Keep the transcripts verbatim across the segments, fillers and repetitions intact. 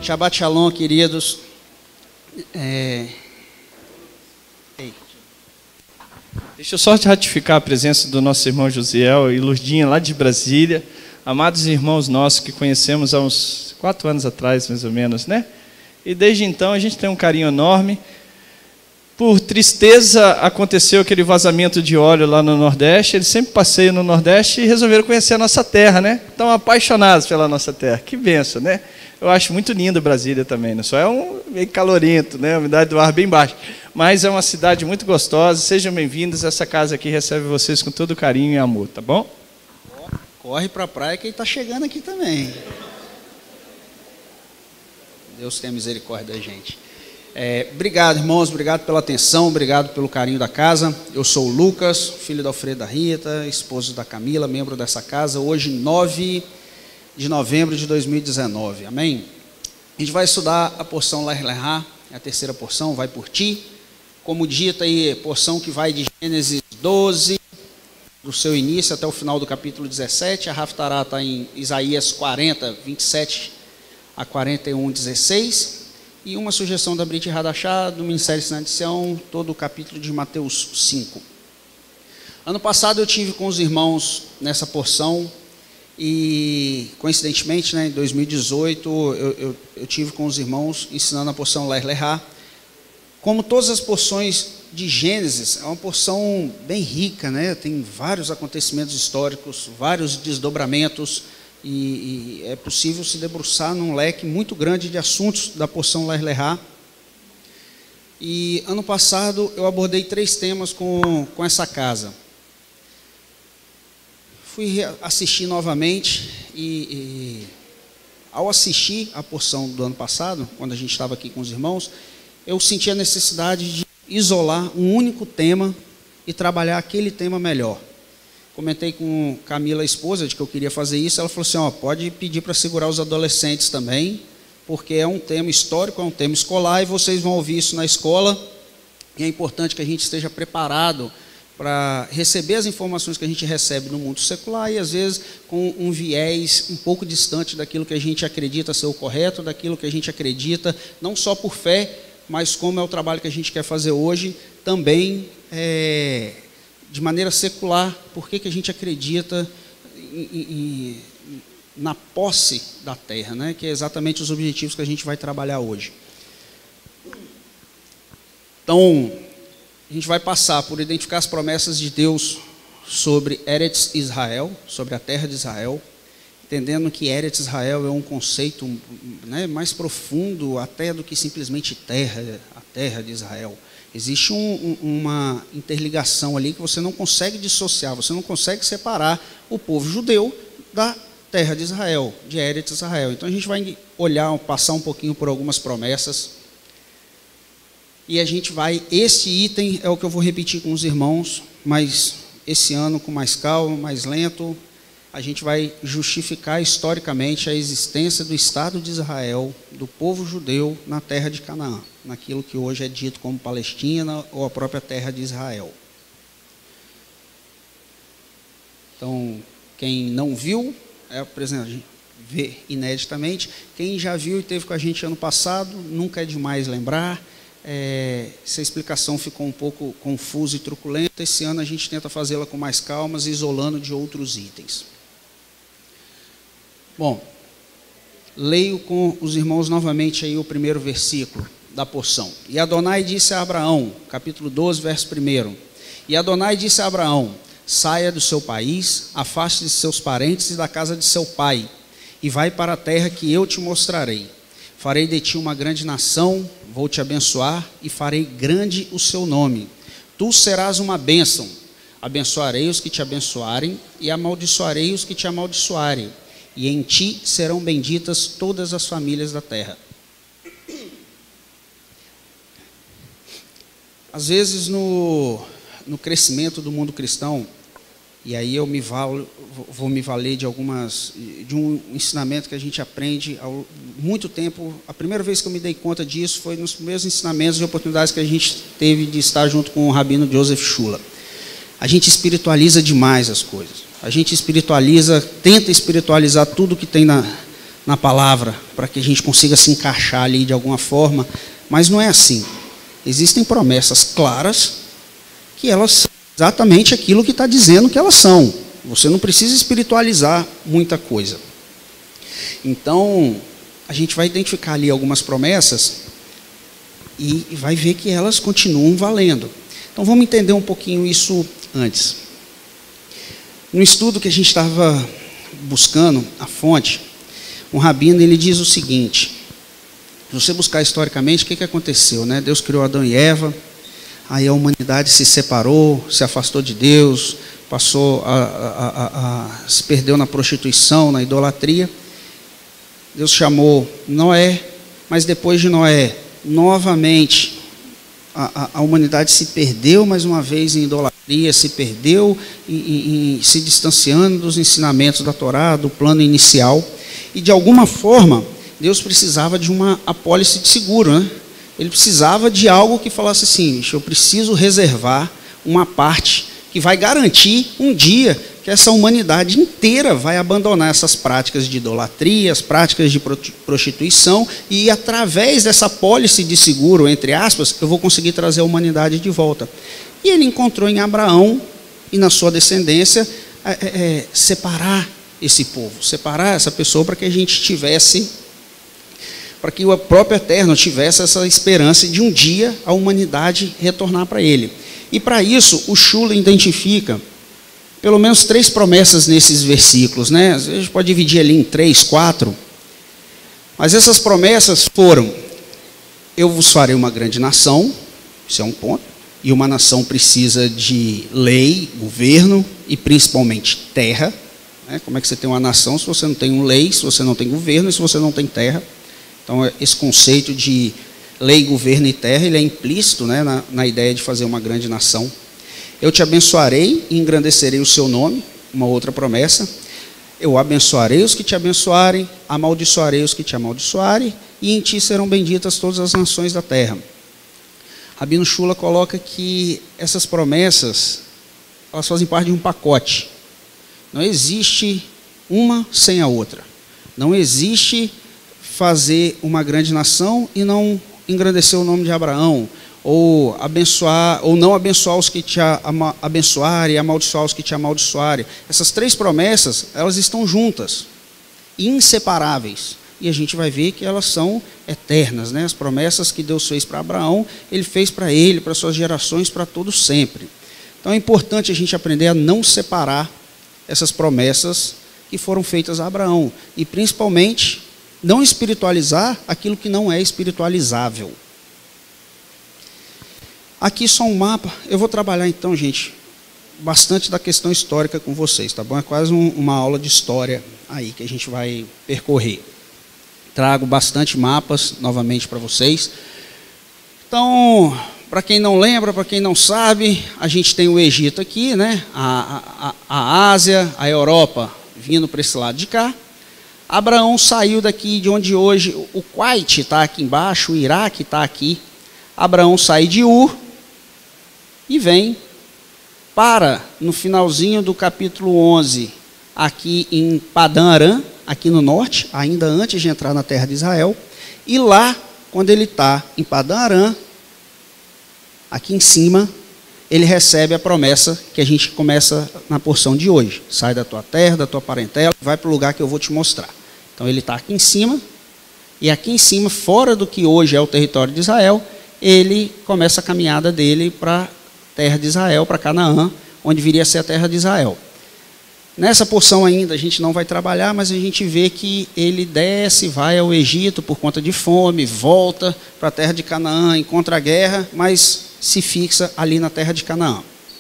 Shabbat Shalom, queridos. É... Deixa eu só ratificar a presença do nosso irmão Josiel e Lurdinha, lá de Brasília. Amados irmãos nossos que conhecemos há uns quatro anos atrás, mais ou menos, né? E desde então a gente tem um carinho enorme. Por tristeza, aconteceu aquele vazamento de óleo lá no Nordeste. Eles sempre passeiam no Nordeste e resolveram conhecer a nossa terra, né? Estão apaixonados pela nossa terra. Que benção, né? Eu acho muito linda Brasília também, né? Só é um meio calorento, né? A umidade do ar bem baixa. Mas é uma cidade muito gostosa. Sejam bem-vindos. Essa casa aqui recebe vocês com todo carinho e amor, tá bom? Corre para a praia que ele está chegando aqui também. Deus tenha misericórdia da gente. É, obrigado, irmãos. Obrigado pela atenção. Obrigado pelo carinho da casa. Eu sou o Lucas, filho da Alfredo da Rita, esposo da Camila, membro dessa casa. Hoje, nove de novembro de dois mil e dezenove. Amém? A gente vai estudar a porção Lech Lecha, a terceira porção, vai por ti. Como dita aí, porção que vai de Gênesis doze, do seu início até o final do capítulo dezessete. A Haftarah está em Isaías quarenta, vinte e sete a quarenta e um, dezesseis. E uma sugestão da Brit Hadashah, do Ministério Sinai de Sião, todo o capítulo de Mateus cinco. Ano passado eu tive com os irmãos nessa porção. E, coincidentemente, né, em dois mil e dezoito, eu, eu, eu tive com os irmãos ensinando a porção Lech Lecha. Como todas as porções de Gênesis, é uma porção bem rica, né? Tem vários acontecimentos históricos, vários desdobramentos, e, e é possível se debruçar num leque muito grande de assuntos da porção Lech Lecha. E, ano passado, eu abordei três temas com, com essa casa. Fui assistir novamente e, e ao assistir a porção do ano passado, quando a gente estava aqui com os irmãos, eu senti a necessidade de isolar um único tema e trabalhar aquele tema melhor. Comentei com Camila, a esposa, de que eu queria fazer isso. Ela falou assim, ó, pode pedir para segurar os adolescentes também, porque é um tema histórico, é um tema escolar, e vocês vão ouvir isso na escola, e é importante que a gente esteja preparado para receber as informações que a gente recebe no mundo secular e, às vezes, com um viés um pouco distante daquilo que a gente acredita ser o correto, daquilo que a gente acredita, não só por fé, mas como é o trabalho que a gente quer fazer hoje, também é, de maneira secular, por que que a gente acredita em, em, na posse da terra, né? Que é exatamente os objetivos que a gente vai trabalhar hoje. Então, a gente vai passar por identificar as promessas de Deus sobre Eretz Israel, sobre a terra de Israel, entendendo que Eretz Israel é um conceito, né, mais profundo até do que simplesmente terra, a terra de Israel. Existe um, um, uma interligação ali que você não consegue dissociar, você não consegue separar o povo judeu da terra de Israel, de Eretz Israel. Então a gente vai olhar, passar um pouquinho por algumas promessas. E a gente vai, esse item é o que eu vou repetir com os irmãos, mas esse ano com mais calma, mais lento, a gente vai justificar historicamente a existência do Estado de Israel, do povo judeu na terra de Canaã, naquilo que hoje é dito como Palestina ou a própria terra de Israel. Então, quem não viu, é apresentado, vê ineditamente. Quem já viu e teve com a gente ano passado, nunca é demais lembrar. É, se a explicação ficou um pouco confusa e truculenta, esse ano a gente tenta fazê-la com mais calmas, isolando de outros itens. Bom, leio com os irmãos novamente aí o primeiro versículo da porção. E Adonai disse a Abraão, capítulo doze, verso primeiro. E Adonai disse a Abraão, saia do seu país, afaste de seus parentes e da casa de seu pai, e vai para a terra que eu te mostrarei. Farei de ti uma grande nação, vou te abençoar e farei grande o seu nome. Tu serás uma bênção. Abençoarei os que te abençoarem e amaldiçoarei os que te amaldiçoarem. E em ti serão benditas todas as famílias da terra. Às vezes no, no crescimento do mundo cristão, e aí eu me valo, vou me valer de algumas, de um ensinamento que a gente aprende há muito tempo. A primeira vez que eu me dei conta disso foi nos primeiros ensinamentos e oportunidades que a gente teve de estar junto com o rabino Joseph Shula. A gente espiritualiza demais as coisas. A gente espiritualiza, tenta espiritualizar tudo que tem na, na palavra, para que a gente consiga se encaixar ali de alguma forma, mas não é assim. Existem promessas claras, que elas são exatamente aquilo que está dizendo que elas são. Você não precisa espiritualizar muita coisa. Então, a gente vai identificar ali algumas promessas e vai ver que elas continuam valendo. Então, vamos entender um pouquinho isso antes. No estudo que a gente estava buscando, a fonte, um rabino, ele diz o seguinte: se você buscar historicamente, o que, que aconteceu, né? Deus criou Adão e Eva, aí a humanidade se separou, se afastou de Deus, passou a, a, a, a, se perdeu na prostituição, na idolatria. Deus chamou Noé, mas depois de Noé, novamente, a, a, a humanidade se perdeu mais uma vez em idolatria, se perdeu em, em, em, se distanciando dos ensinamentos da Torá, do plano inicial, e de alguma forma, Deus precisava de uma apólice de seguro, né? Ele precisava de algo que falasse assim: eu preciso reservar uma parte que vai garantir um dia que essa humanidade inteira vai abandonar essas práticas de idolatria, as práticas de prostituição, e através dessa apólice de seguro, entre aspas, eu vou conseguir trazer a humanidade de volta. E ele encontrou em Abraão e na sua descendência é, é, separar esse povo, separar essa pessoa para que a gente tivesse, para que o próprio Eterno tivesse essa esperança de um dia a humanidade retornar para ele. E para isso, o Shula identifica pelo menos três promessas nesses versículos, né? A gente pode dividir ali em três, quatro. Mas essas promessas foram: eu vos farei uma grande nação, isso é um ponto, e uma nação precisa de lei, governo e principalmente terra, né? Como é que você tem uma nação se você não tem um lei, se você não tem governo e se você não tem terra? Então, esse conceito de lei, governo e terra, ele é implícito, né, na, na ideia de fazer uma grande nação. Eu te abençoarei e engrandecerei o seu nome, uma outra promessa. Eu abençoarei os que te abençoarem, amaldiçoarei os que te amaldiçoarem, e em ti serão benditas todas as nações da terra. Rabino Shula coloca que essas promessas, elas fazem parte de um pacote. Não existe uma sem a outra. Não existe fazer uma grande nação e não engrandecer o nome de Abraão, ou abençoar, ou não abençoar os que te abençoarem e amaldiçoar os que te amaldiçoarem. Essas três promessas, elas estão juntas, inseparáveis, e a gente vai ver que elas são eternas, né? As promessas que Deus fez para Abraão, Ele fez para ele, para suas gerações, para todos sempre. Então é importante a gente aprender a não separar essas promessas que foram feitas a Abraão, e principalmente não espiritualizar aquilo que não é espiritualizável. Aqui só um mapa. Eu vou trabalhar então, gente, bastante da questão histórica com vocês, tá bom? É quase um, uma aula de história aí que a gente vai percorrer. Trago bastante mapas novamente para vocês. Então, para quem não lembra, para quem não sabe, a gente tem o Egito aqui, né? A, a, a Ásia, a Europa vindo para esse lado de cá. Abraão saiu daqui de onde hoje o Kuwait está aqui embaixo, o Iraque está aqui. Abraão sai de Ur e vem para, no finalzinho do capítulo onze, aqui em Padã Arã, aqui no norte, ainda antes de entrar na terra de Israel. E lá, quando ele está em Padã Arã, aqui em cima, ele recebe a promessa que a gente começa na porção de hoje. Sai da tua terra, da tua parentela, vai para o lugar que eu vou te mostrar. Então ele está aqui em cima, e aqui em cima, fora do que hoje é o território de Israel, ele começa a caminhada dele para a terra de Israel, para Canaã, onde viria a ser a terra de Israel. Nessa porção ainda a gente não vai trabalhar, mas a gente vê que ele desce, vai ao Egito por conta de fome, volta para a terra de Canaã, encontra a guerra, mas se fixa ali na terra de Canaã.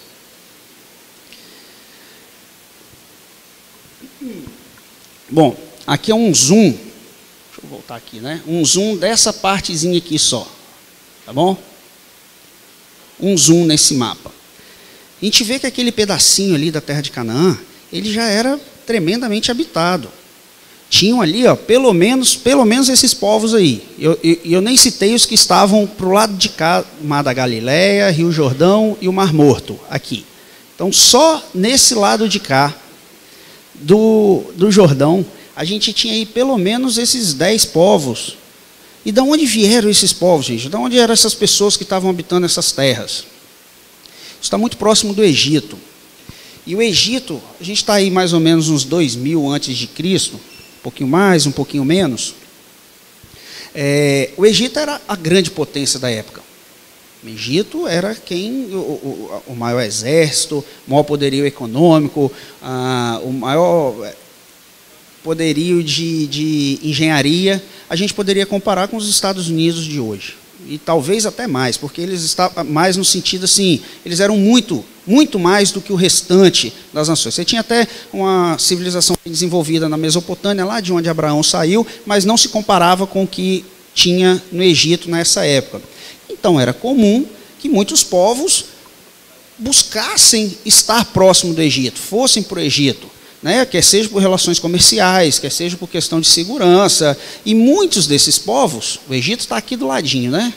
Bom, aqui é um zoom, deixa eu voltar aqui, né? Um zoom dessa partezinha aqui só, tá bom? Um zoom nesse mapa. A gente vê que aquele pedacinho ali da terra de Canaã, ele já era tremendamente habitado. Tinham ali, ó, pelo menos, pelo menos esses povos aí. Eu, eu, eu nem citei os que estavam para o lado de cá, Mar da Galileia, Rio Jordão e o Mar Morto, aqui. Então, só nesse lado de cá, do, do Jordão, a gente tinha aí pelo menos esses dez povos. E de onde vieram esses povos, gente? De onde eram essas pessoas que estavam habitando essas terras? Isso está muito próximo do Egito. E o Egito, a gente está aí mais ou menos uns dois mil antes de Cristo, um pouquinho mais, um pouquinho menos. É, o Egito era a grande potência da época. O Egito era quem, o, o, o maior exército, o maior poderio econômico, a, o maior poderio de, de engenharia. A gente poderia comparar com os Estados Unidos de hoje. E talvez até mais, porque eles estavam mais no sentido assim, eles eram muito, muito mais do que o restante das nações. Você tinha até uma civilização desenvolvida na Mesopotâmia, lá de onde Abraão saiu, mas não se comparava com o que tinha no Egito nessa época. Então era comum que muitos povos buscassem estar próximo do Egito, fossem para o Egito. Né, quer seja por relações comerciais, quer seja por questão de segurança, e muitos desses povos, o Egito está aqui do ladinho, né?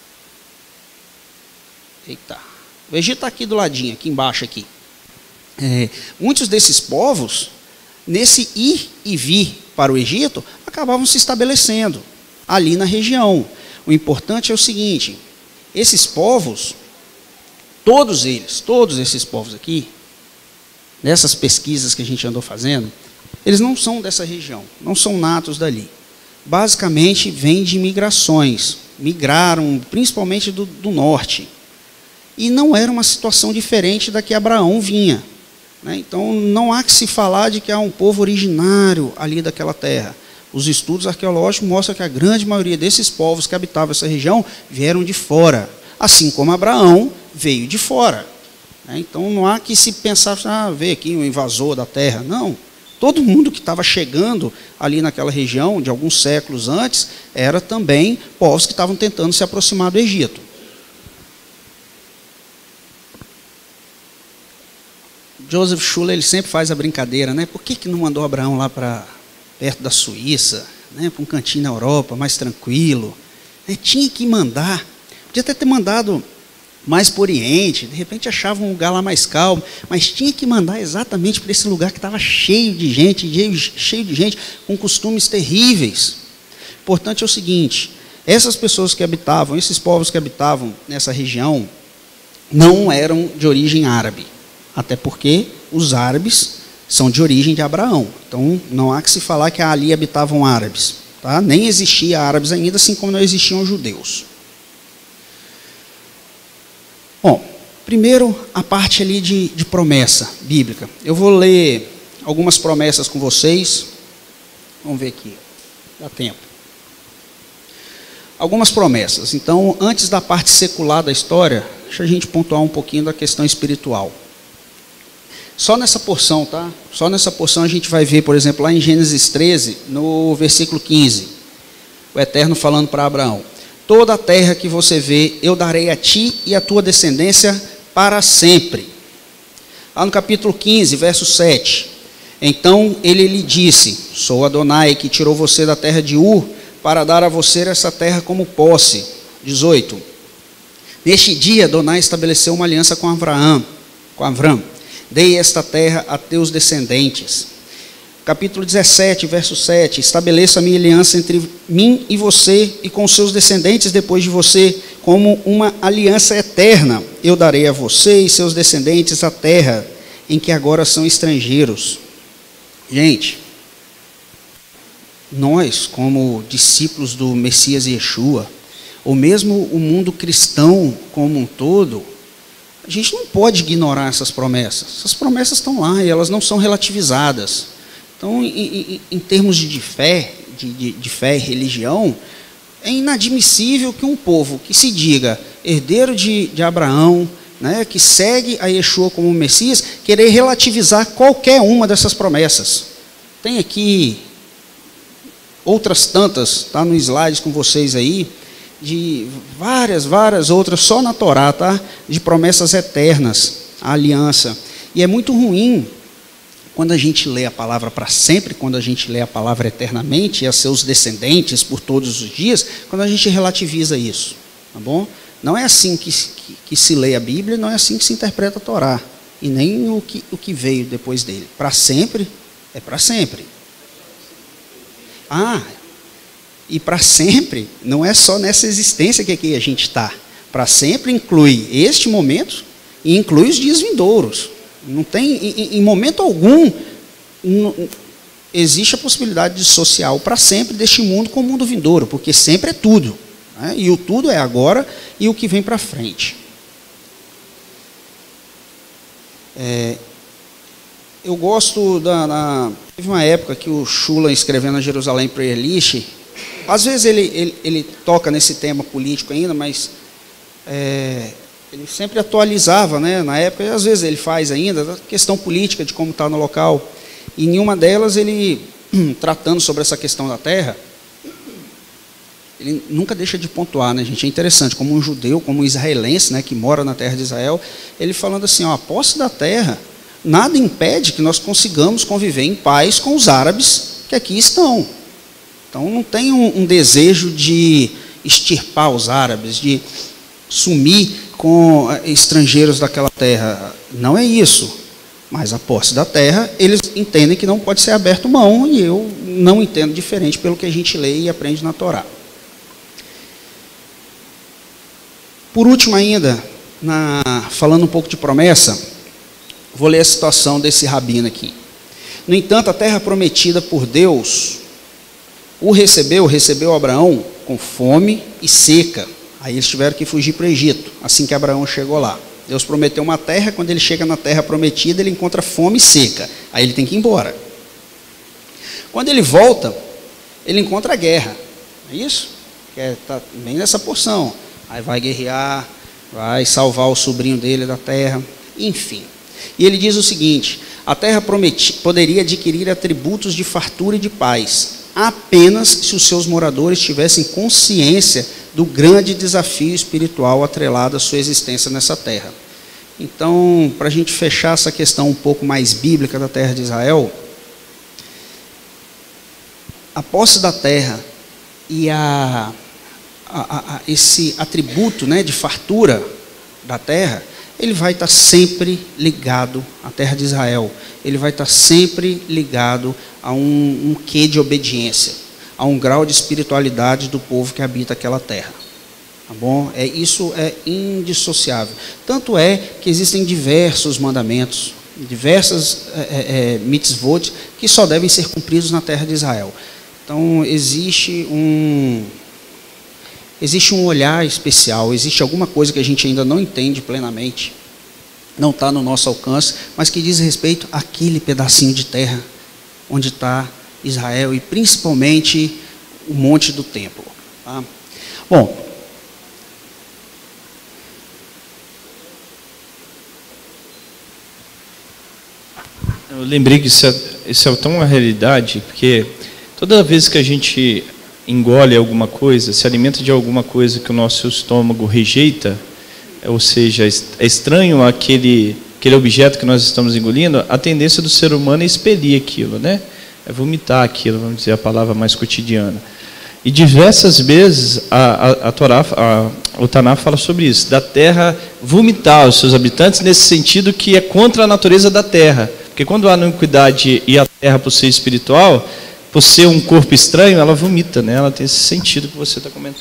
Eita, o Egito está aqui do ladinho, aqui embaixo aqui. É, muitos desses povos, nesse ir e vir para o Egito, acabavam se estabelecendo ali na região. O importante é o seguinte, esses povos, todos eles, todos esses povos aqui, nessas pesquisas que a gente andou fazendo, eles não são dessa região, não são natos dali. Basicamente, vêm de migrações, migraram principalmente do, do norte. E não era uma situação diferente da que Abraão vinha. Né? Então, não há que se falar de que há um povo originário ali daquela terra. Os estudos arqueológicos mostram que a grande maioria desses povos que habitavam essa região vieram de fora, assim como Abraão veio de fora. Então não há que se pensar, ah, vê aqui um invasor da terra. Não. Todo mundo que estava chegando ali naquela região, de alguns séculos antes, era também povos que estavam tentando se aproximar do Egito. Joseph Schuller, ele sempre faz a brincadeira, né? Por que, que não mandou Abraão lá para perto da Suíça, né? Para um cantinho na Europa, mais tranquilo? É, tinha que mandar. Podia até ter mandado mais para o Oriente, de repente achava um lugar lá mais calmo, mas tinha que mandar exatamente para esse lugar que estava cheio de gente, cheio de gente com costumes terríveis. O importante é o seguinte, essas pessoas que habitavam, esses povos que habitavam nessa região, não eram de origem árabe, até porque os árabes são de origem de Abraão, então não há que se falar que ali habitavam árabes, tá? Nem existia árabes ainda, assim como não existiam judeus. Bom, primeiro a parte ali de, de promessa bíblica. Eu vou ler algumas promessas com vocês. Vamos ver aqui, dá tempo. Algumas promessas. Então, antes da parte secular da história, deixa a gente pontuar um pouquinho da questão espiritual. Só nessa porção, tá? Só nessa porção a gente vai ver, por exemplo, lá em Gênesis treze, no versículo quinze, o Eterno falando para Abraão: toda a terra que você vê, eu darei a ti e a tua descendência para sempre. Lá no capítulo quinze, verso sete. Então ele lhe disse: sou Adonai, que tirou você da terra de Ur, para dar a você essa terra como posse. dezoito. Neste dia, Adonai estabeleceu uma aliança com Abraão, com Avram. Dei esta terra a teus descendentes. Capítulo dezessete, verso sete. Estabeleça a minha aliança entre mim e você e com os seus descendentes depois de você, como uma aliança eterna. Eu darei a você e seus descendentes a terra em que agora são estrangeiros. Gente, nós, como discípulos do Messias Yeshua, ou mesmo o mundo cristão como um todo, a gente não pode ignorar essas promessas. Essas promessas estão lá e elas não são relativizadas. Então, em, em, em termos de fé, de, de, de fé e religião, é inadmissível que um povo que se diga herdeiro de, de Abraão, né, que segue a Yeshua como Messias, querer relativizar qualquer uma dessas promessas. Tem aqui outras tantas, está no slide com vocês aí, de várias, várias outras, só na Torá, tá? De promessas eternas, a aliança. E é muito ruim quando a gente lê a palavra para sempre, quando a gente lê a palavra eternamente, e a seus descendentes por todos os dias, quando a gente relativiza isso, tá bom? Não é assim que, que, que se lê a Bíblia, não é assim que se interpreta a Torá, e nem o que, o que veio depois dele. Para sempre, é para sempre. Ah, e para sempre, não é só nessa existência que aqui a gente está. Para sempre inclui este momento e inclui os dias vindouros. Não tem, em, em momento algum, não, existe a possibilidade de dissociar o para sempre deste mundo com o mundo vindouro, porque sempre é tudo, né? E o tudo é agora e o que vem para frente. É, eu gosto da, da... Teve uma época que o Schuller, escrevendo a Jerusalém Prayer List, às vezes ele, ele, ele toca nesse tema político ainda, mas é, ele sempre atualizava, né, na época, e às vezes ele faz ainda, a questão política de como está no local. E em uma delas, ele, tratando sobre essa questão da terra, ele nunca deixa de pontuar, né, gente? É interessante, como um judeu, como um israelense, né, que mora na terra de Israel, ele falando assim, ó, a posse da terra, nada impede que nós consigamos conviver em paz com os árabes que aqui estão. Então, não tem um, um desejo de extirpar os árabes, de sumir com estrangeiros daquela terra. Não é isso. Mas a posse da terra, eles entendem que não pode ser aberto mão, e eu não entendo diferente pelo que a gente lê e aprende na Torá. Por último ainda, na, falando um pouco de promessa, vou ler a situação desse rabino aqui. No entanto, a terra prometida por Deus o recebeu, recebeu Abraão com fome e seca. Aí eles tiveram que fugir para o Egito, assim que Abraão chegou lá. Deus prometeu uma terra, quando ele chega na terra prometida, ele encontra fome e seca. Aí ele tem que ir embora. Quando ele volta, ele encontra a guerra. É isso? Que é, tá bem nessa porção. Aí vai guerrear, vai salvar o sobrinho dele da terra, enfim. E ele diz o seguinte, a terra prometi, poderia adquirir atributos de fartura e de paz, apenas se os seus moradores tivessem consciência do grande desafio espiritual atrelado à sua existência nessa terra. Então, para a gente fechar essa questão um pouco mais bíblica da terra de Israel, a posse da terra e a, a, a, esse atributo, né, de fartura da terra, ele vai estar sempre ligado à terra de Israel. Ele vai estar sempre ligado a um, um quê de obediência, a um grau de espiritualidade do povo que habita aquela terra. Tá bom? É, isso é indissociável. Tanto é que existem diversos mandamentos, diversas é, é, mitzvot, que só devem ser cumpridos na terra de Israel. Então, existe um... Existe um olhar especial, existe alguma coisa que a gente ainda não entende plenamente, não está no nosso alcance, mas que diz respeito àquele pedacinho de terra onde está Israel e principalmente o monte do templo. Tá? Bom, eu lembrei que isso é, isso é tão uma realidade, porque toda vez que a gente engole alguma coisa, se alimenta de alguma coisa que o nosso estômago rejeita, ou seja, é estranho aquele, aquele objeto que nós estamos engolindo, a tendência do ser humano é expelir aquilo, né? É vomitar aquilo, vamos dizer a palavra mais cotidiana. E diversas vezes a, a, a Torá, a, o Taná fala sobre isso, da terra vomitar os seus habitantes, nesse sentido que é contra a natureza da terra. Porque quando há iniquidade e a terra por ser espiritual, por ser um corpo estranho, ela vomita, né? Ela tem esse sentido que você está comentando.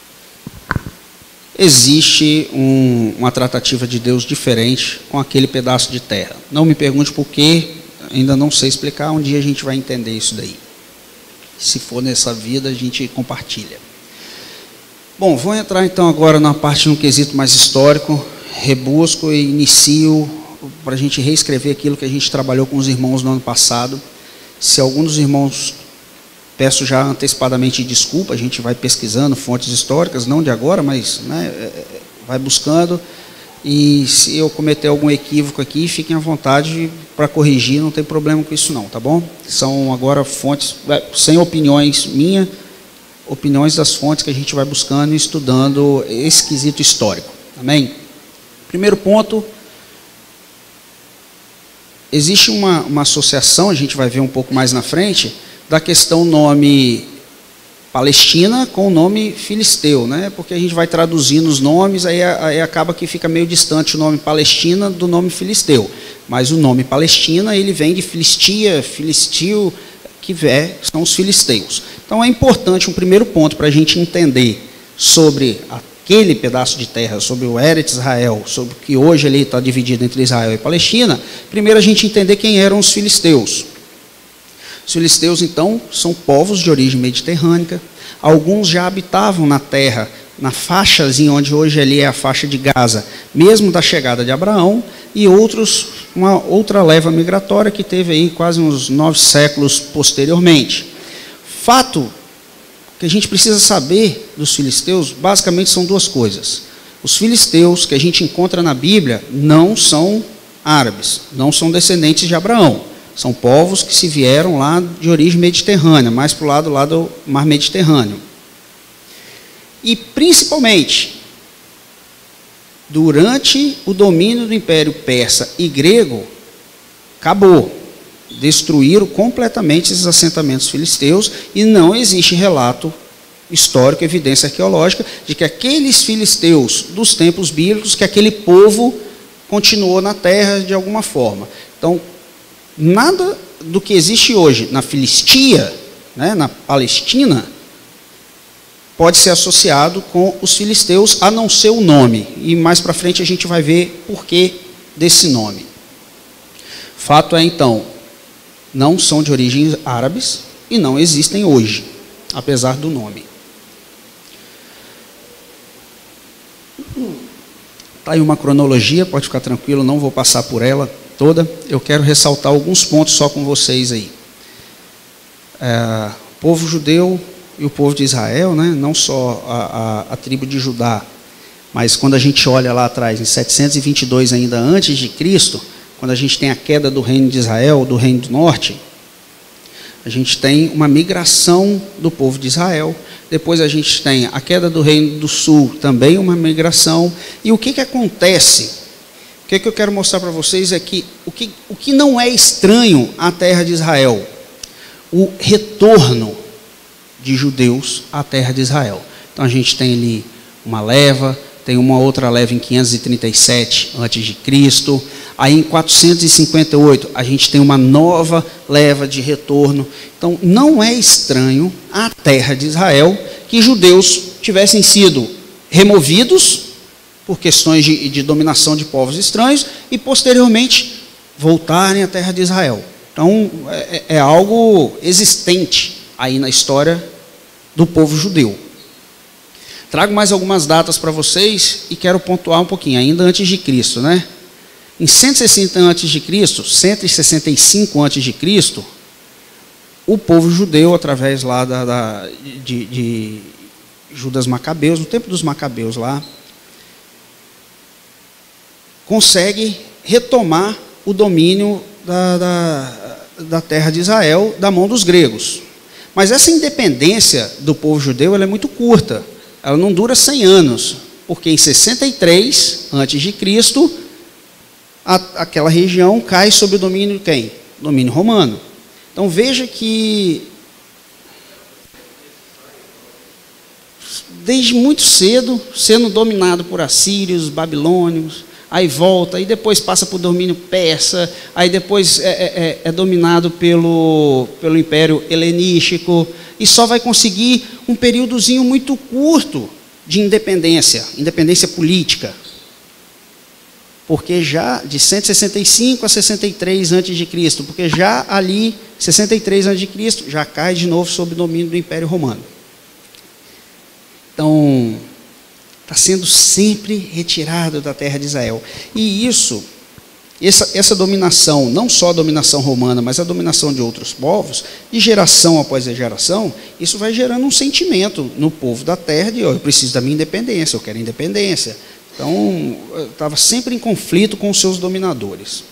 Existe um, uma tratativa de Deus diferente com aquele pedaço de terra. Não me pergunte por quê, ainda não sei explicar, um dia a gente vai entender isso daí. Se for nessa vida, a gente compartilha. Bom, vou entrar então agora na parte, no quesito mais histórico, rebusco e inicio para a gente reescrever aquilo que a gente trabalhou com os irmãos no ano passado. Se algum dos irmãos, peço já antecipadamente desculpa, a gente vai pesquisando fontes históricas, não de agora, mas né, vai buscando, e se eu cometer algum equívoco aqui, fiquem à vontade para corrigir, não tem problema com isso não, tá bom? São agora fontes, sem opiniões minhas, opiniões das fontes que a gente vai buscando e estudando esse quesito histórico, amém? Primeiro ponto, existe uma, uma associação, a gente vai ver um pouco mais na frente, da questão nome Palestina com o nome Filisteu, né? Porque a gente vai traduzindo os nomes, aí, aí acaba que fica meio distante o nome Palestina do nome Filisteu. Mas o nome Palestina, ele vem de Filistia, Filistio, que é, são os filisteus. Então é importante um primeiro ponto para a gente entender sobre aquele pedaço de terra, sobre o Eretz Israel, sobre o que hoje ele está dividido entre Israel e Palestina. Primeiro a gente entender quem eram os filisteus. Os filisteus, então, são povos de origem mediterrânea. Alguns já habitavam na terra, na faixazinha onde hoje ali é a faixa de Gaza, mesmo da chegada de Abraão, e outros, uma outra leva migratória que teve aí quase uns nove séculos posteriormente. Fato que a gente precisa saber dos filisteus, basicamente são duas coisas. Os filisteus que a gente encontra na Bíblia não são árabes, não são descendentes de Abraão. São povos que se vieram lá de origem mediterrânea, mais para o lado, lá do mar Mediterrâneo. E, principalmente, durante o domínio do Império Persa e Grego, acabou. Destruíram completamente esses assentamentos filisteus e não existe relato histórico, evidência arqueológica, de que aqueles filisteus dos tempos bíblicos, que aquele povo continuou na terra de alguma forma. Então, nada do que existe hoje na Filistia, né, na Palestina, pode ser associado com os filisteus, a não ser o nome. E mais para frente a gente vai ver por que desse nome. Fato é, então, não são de origem árabes e não existem hoje, apesar do nome. Está aí uma cronologia, pode ficar tranquilo, não vou passar por ela toda. Eu quero ressaltar alguns pontos só com vocês aí. É, o povo judeu e o povo de Israel, né, não só a, a, a tribo de Judá, mas quando a gente olha lá atrás, em setecentos e vinte e dois ainda antes de Cristo, quando a gente tem a queda do reino de Israel, do reino do norte, a gente tem uma migração do povo de Israel. Depois a gente tem a queda do reino do sul, também uma migração. E o que, que acontece? O que, que eu quero mostrar para vocês é que o, que o que não é estranho à terra de Israel, o retorno de judeus à terra de Israel. Então a gente tem ali uma leva, tem uma outra leva em quinhentos e trinta e sete antes de Cristo. Aí em quatrocentos e cinquenta e oito a gente tem uma nova leva de retorno. Então não é estranho à terra de Israel que judeus tivessem sido removidos por questões de, de dominação de povos estranhos e posteriormente voltarem à terra de Israel. Então é, é algo existente aí na história do povo judeu. Trago mais algumas datas para vocês e quero pontuar um pouquinho, ainda antes de Cristo, né? Em cento e sessenta antes de Cristo, cento e sessenta e cinco antes de Cristo, o povo judeu, através lá da, da, de, de Judas Macabeus, no tempo dos Macabeus lá, consegue retomar o domínio da, da, da terra de Israel da mão dos gregos. Mas essa independência do povo judeu ela é muito curta, ela não dura cem anos, porque em sessenta e três antes de Cristo, a, aquela região cai sob o domínio de quem? Domínio romano. Então veja que desde muito cedo, sendo dominado por assírios, babilônios, aí volta, aí depois passa por domínio persa, aí depois é, é, é dominado pelo, pelo Império Helenístico, e só vai conseguir um períodozinho muito curto de independência, independência política. Porque já de cento e sessenta e cinco a sessenta e três antes de Cristo, porque já ali, sessenta e três antes de Cristo, já cai de novo sob o domínio do Império Romano. Então, está sendo sempre retirado da terra de Israel. E isso, essa, essa dominação, não só a dominação romana, mas a dominação de outros povos, de geração após geração, isso vai gerando um sentimento no povo da terra de, oh, eu preciso da minha independência, eu quero independência. Então, estava sempre em conflito com os seus dominadores.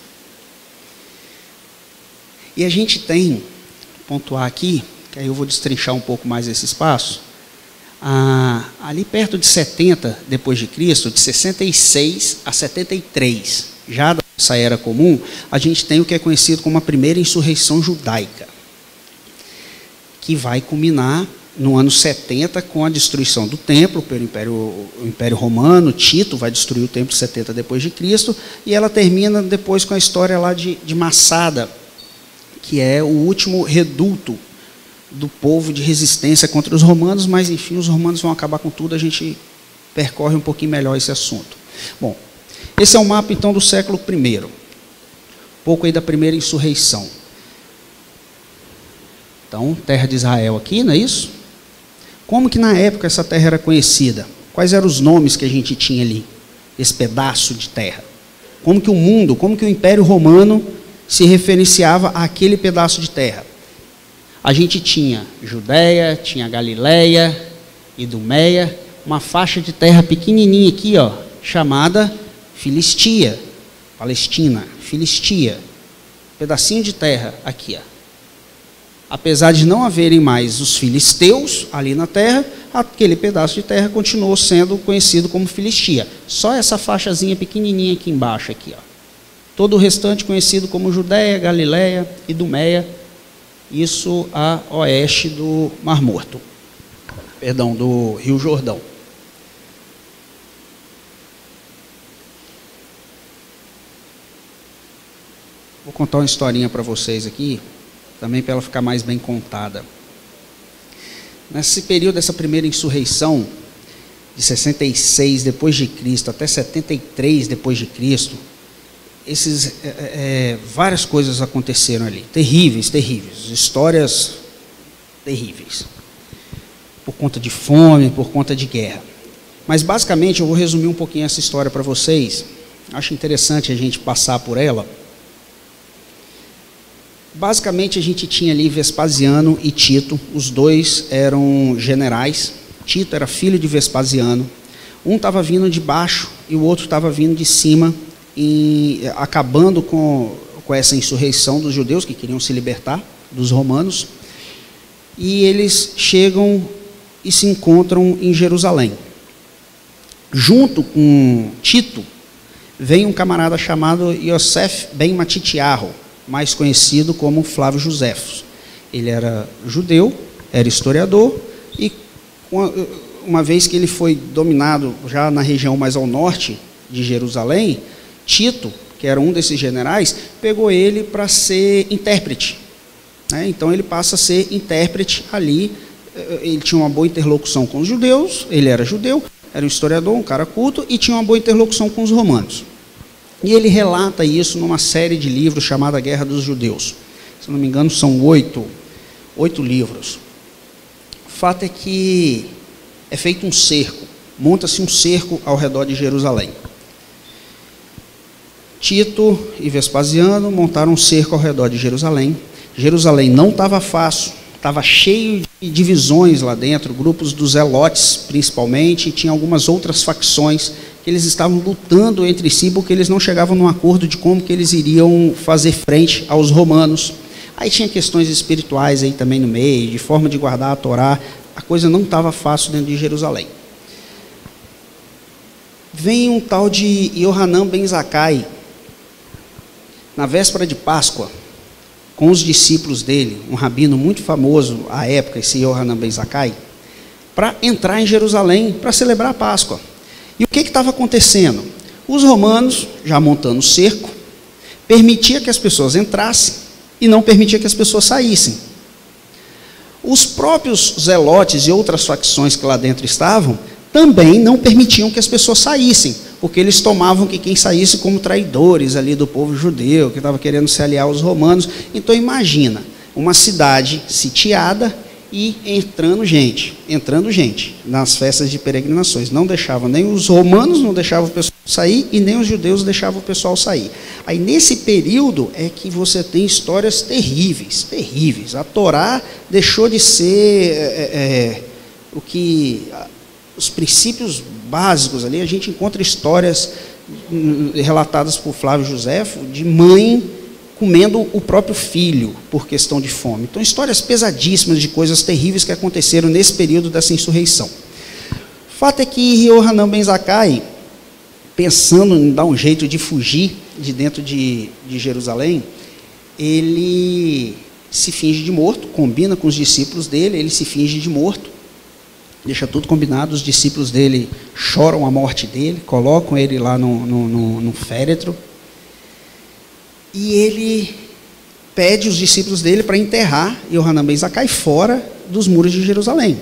E a gente tem, pontuar aqui, que aí eu vou destrinchar um pouco mais esse espaço, ah, ali perto de setenta depois de Cristo, de sessenta e seis a setenta e três, já da nossa era comum, a gente tem o que é conhecido como a primeira insurreição judaica, que vai culminar no ano setenta com a destruição do templo pelo Império, o Império Romano. Tito vai destruir o templo setenta depois de Cristo, e ela termina depois com a história lá de, de Massada, que é o último reduto do povo de resistência contra os romanos, mas enfim, os romanos vão acabar com tudo, a gente percorre um pouquinho melhor esse assunto. Bom, esse é o mapa então do século primeiro, um pouco aí da primeira insurreição. Então, terra de Israel aqui, não é isso? Como que na época essa terra era conhecida? Quais eram os nomes que a gente tinha ali, esse pedaço de terra? Como que o mundo, como que o Império Romano se referenciava àquele pedaço de terra? A gente tinha Judéia, tinha Galileia, Idumeia, uma faixa de terra pequenininha aqui, ó, chamada Filistia, Palestina, Filistia, pedacinho de terra aqui, ó. Apesar de não haverem mais os filisteus ali na terra, aquele pedaço de terra continuou sendo conhecido como Filistia. Só essa faixazinha pequenininha aqui embaixo, aqui, ó. Todo o restante conhecido como Judéia, Galileia, Idumeia, isso a oeste do Mar Morto, perdão, do Rio Jordão. Vou contar uma historinha para vocês aqui, também para ela ficar mais bem contada. Nesse período dessa primeira insurreição, de sessenta e seis depois de Cristo até setenta e três depois de Cristo, esses, é, é, várias coisas aconteceram ali, terríveis, terríveis, histórias terríveis, por conta de fome, por conta de guerra. Mas basicamente eu vou resumir um pouquinho essa história para vocês, acho interessante a gente passar por ela. Basicamente a gente tinha ali Vespasiano e Tito, os dois eram generais. Tito era filho de Vespasiano, um estava vindo de baixo e o outro estava vindo de cima, e acabando com, com essa insurreição dos judeus que queriam se libertar dos romanos, e eles chegam e se encontram em Jerusalém. Junto com Tito vem um camarada chamado Yosef ben Matitiarro, mais conhecido como Flávio Joséfo. Ele era judeu, era historiador, e uma, uma vez que ele foi dominado já na região mais ao norte de Jerusalém, Tito, que era um desses generais, pegou ele para ser intérprete. Né? Então ele passa a ser intérprete ali. Ele tinha uma boa interlocução com os judeus, ele era judeu, era um historiador, um cara culto, e tinha uma boa interlocução com os romanos. E ele relata isso numa série de livros chamada Guerra dos Judeus. Se não me engano, são oito, oito livros. O fato é que é feito um cerco, monta-se um cerco ao redor de Jerusalém. Tito e Vespasiano montaram um cerco ao redor de Jerusalém. Jerusalém não estava fácil, estava cheio de divisões lá dentro, grupos dos zelotes principalmente, e tinha algumas outras facções que eles estavam lutando entre si, porque eles não chegavam num acordo de como que eles iriam fazer frente aos romanos. Aí tinha questões espirituais aí também no meio, de forma de guardar a Torá, a coisa não estava fácil dentro de Jerusalém. Vem um tal de Yohanan ben Zakkai, na véspera de Páscoa, com os discípulos dele, um rabino muito famoso à época, esse Yohanan ben Zakkai, para entrar em Jerusalém para celebrar a Páscoa. E o que estava acontecendo? Os romanos, já montando o cerco, permitia que as pessoas entrassem e não permitia que as pessoas saíssem. Os próprios zelotes e outras facções que lá dentro estavam, também não permitiam que as pessoas saíssem, porque eles tomavam que quem saísse como traidores ali do povo judeu, que estava querendo se aliar aos romanos. Então imagina, uma cidade sitiada e entrando gente, entrando gente nas festas de peregrinações. Não deixavam, nem os romanos não deixavam o pessoal sair e nem os judeus deixavam o pessoal sair. Aí nesse período é que você tem histórias terríveis, terríveis. A Torá deixou de ser é, é, o que... os princípios básicos ali. A gente encontra histórias relatadas por Flávio Joséfo de mãe comendo o próprio filho por questão de fome. Então, histórias pesadíssimas de coisas terríveis que aconteceram nesse período dessa insurreição. O fato é que Yohanan ben Zakkai, pensando em dar um jeito de fugir de dentro de, de Jerusalém, ele se finge de morto, combina com os discípulos dele, ele se finge de morto, deixa tudo combinado, os discípulos dele choram a morte dele, colocam ele lá no, no, no, no féretro, e ele pede os discípulos dele para enterrar Yohanan ben Zakkai fora dos muros de Jerusalém.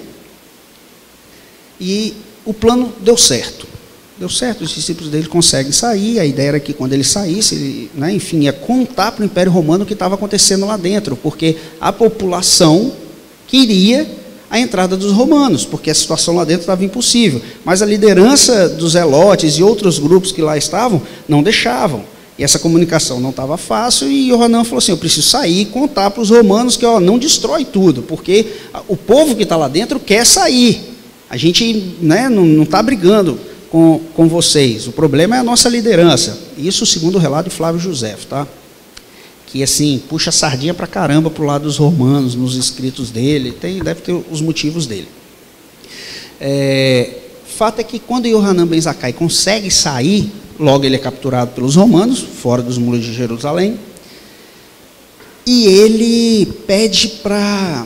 E o plano deu certo. Deu certo, os discípulos dele conseguem sair. A ideia era que quando ele saísse, ele, né, enfim, ia contar para o Império Romano o que estava acontecendo lá dentro, porque a população queria a entrada dos romanos, porque a situação lá dentro estava impossível. Mas a liderança dos zelotes e outros grupos que lá estavam não deixavam. E essa comunicação não estava fácil, e Yohanan falou assim, eu preciso sair e contar para os romanos que ó, não destrói tudo, porque o povo que está lá dentro quer sair. A gente, né, não está brigando com, com vocês, o problema é a nossa liderança. Isso segundo o relato de Flávio Josefo, tá? Que assim, puxa a sardinha para caramba para o lado dos romanos, nos escritos dele, tem, deve ter os motivos dele. É, fato é que quando Yohanan ben Zakkai consegue sair, logo ele é capturado pelos romanos, fora dos muros de Jerusalém, e ele pede para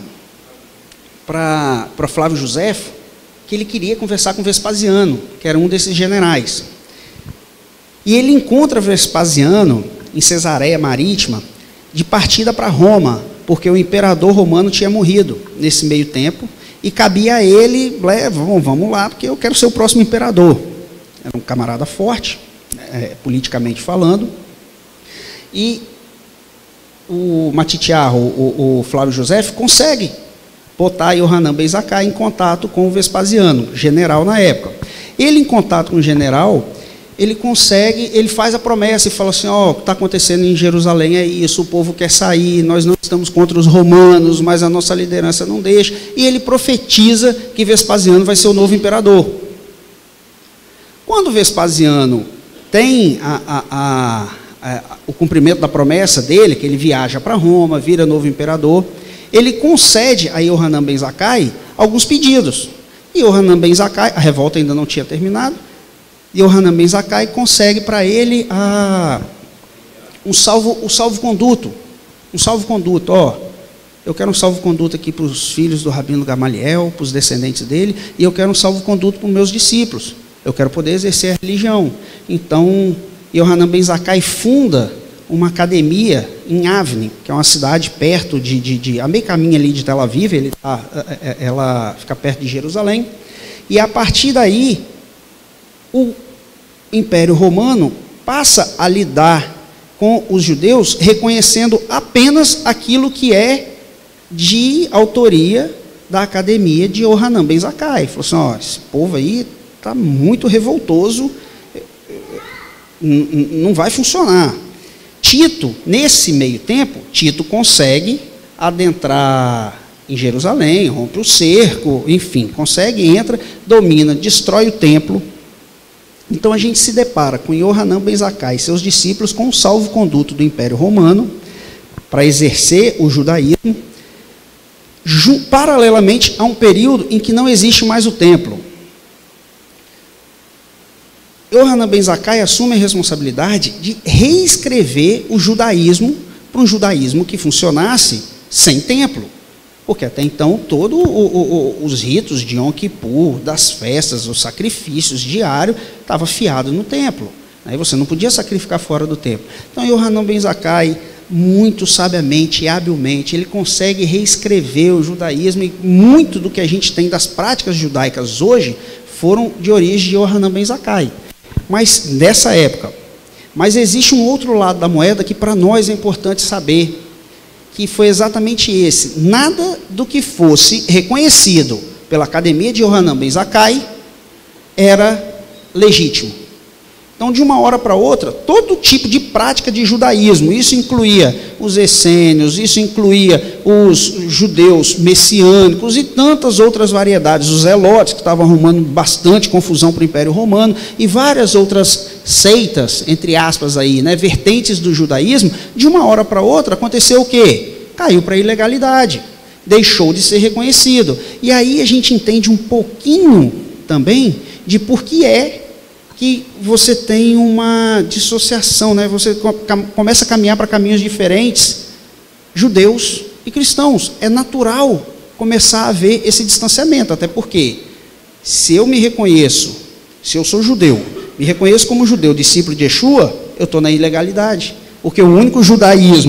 para Flávio Josefo que ele queria conversar com Vespasiano, que era um desses generais. E ele encontra Vespasiano em Cesareia Marítima, de partida para Roma, porque o imperador romano tinha morrido nesse meio tempo, e cabia a ele, vamos, vamos lá, porque eu quero ser o próximo imperador. Era um camarada forte, é, politicamente falando, e o Matitiarro, o, o Flávio Josefo, consegue botar Yohanan ben Zakkai em contato com o Vespasiano, general na época. Ele, em contato com o general, ele consegue, ele faz a promessa e fala assim, ó, oh, o que está acontecendo em Jerusalém é isso, o povo quer sair, nós não estamos contra os romanos, mas a nossa liderança não deixa, e ele profetiza que Vespasiano vai ser o novo imperador. Quando Vespasiano tem a, a, a, a, o cumprimento da promessa dele, que ele viaja para Roma, vira novo imperador, ele concede a Yohanan ben Zakkai alguns pedidos. E Yohanan ben Zakkai, a revolta ainda não tinha terminado, Yohanan ben Zakkai consegue para ele a, um salvo, um salvo-conduto. Um salvo-conduto, ó, eu quero um salvo-conduto aqui para os filhos do Rabino Gamaliel, para os descendentes dele, e eu quero um salvo-conduto para os meus discípulos. Eu quero poder exercer a religião. Então, Yohanan ben Zakkai funda uma academia em Avni, que é uma cidade perto de, de, de a meio caminho ali de Tel Aviv, ele tá, ela fica perto de Jerusalém, e a partir daí, o Império Romano passa a lidar com os judeus, reconhecendo apenas aquilo que é de autoria da academia de Yohanan ben Zakkai. Falou assim, ó, esse povo aí está muito revoltoso, não vai funcionar. Tito, nesse meio tempo, Tito consegue adentrar em Jerusalém, rompe o cerco, enfim, consegue, entra, domina, destrói o templo. Então a gente se depara com Yohanan ben Zakkai e seus discípulos com o salvo-conduto do Império Romano para exercer o judaísmo, paralelamente a um período em que não existe mais o templo. Yohanan ben Zakkai assume a responsabilidade de reescrever o judaísmo para um judaísmo que funcionasse sem templo. Porque até então, todos os ritos de Yom Kippur, das festas, os sacrifícios diários, estava fiado no templo. Aí você não podia sacrificar fora do templo. Então, Yohanan ben Zakkai, muito sabiamente e habilmente, ele consegue reescrever o judaísmo, e muito do que a gente tem das práticas judaicas hoje foram de origem de Yohanan ben Zakkai. Mas nessa época. Mas existe um outro lado da moeda que para nós é importante saber, que foi exatamente esse. Nada do que fosse reconhecido pela academia de Yohanan ben Zakkai era legítimo. Então, de uma hora para outra, todo tipo de prática de judaísmo, isso incluía os essênios, isso incluía os judeus messiânicos e tantas outras variedades, os zelotes, que estavam arrumando bastante confusão para o Império Romano, e várias outras seitas, entre aspas, aí, né, vertentes do judaísmo. De uma hora para outra, aconteceu o quê? Caiu para a ilegalidade, deixou de ser reconhecido. E aí a gente entende um pouquinho também de por que é que você tem uma dissociação, né? Você começa a caminhar para caminhos diferentes, judeus e cristãos. É natural começar a haver esse distanciamento, até porque, se eu me reconheço, se eu sou judeu, me reconheço como judeu, discípulo de Yeshua, eu estou na ilegalidade, porque o único judaísmo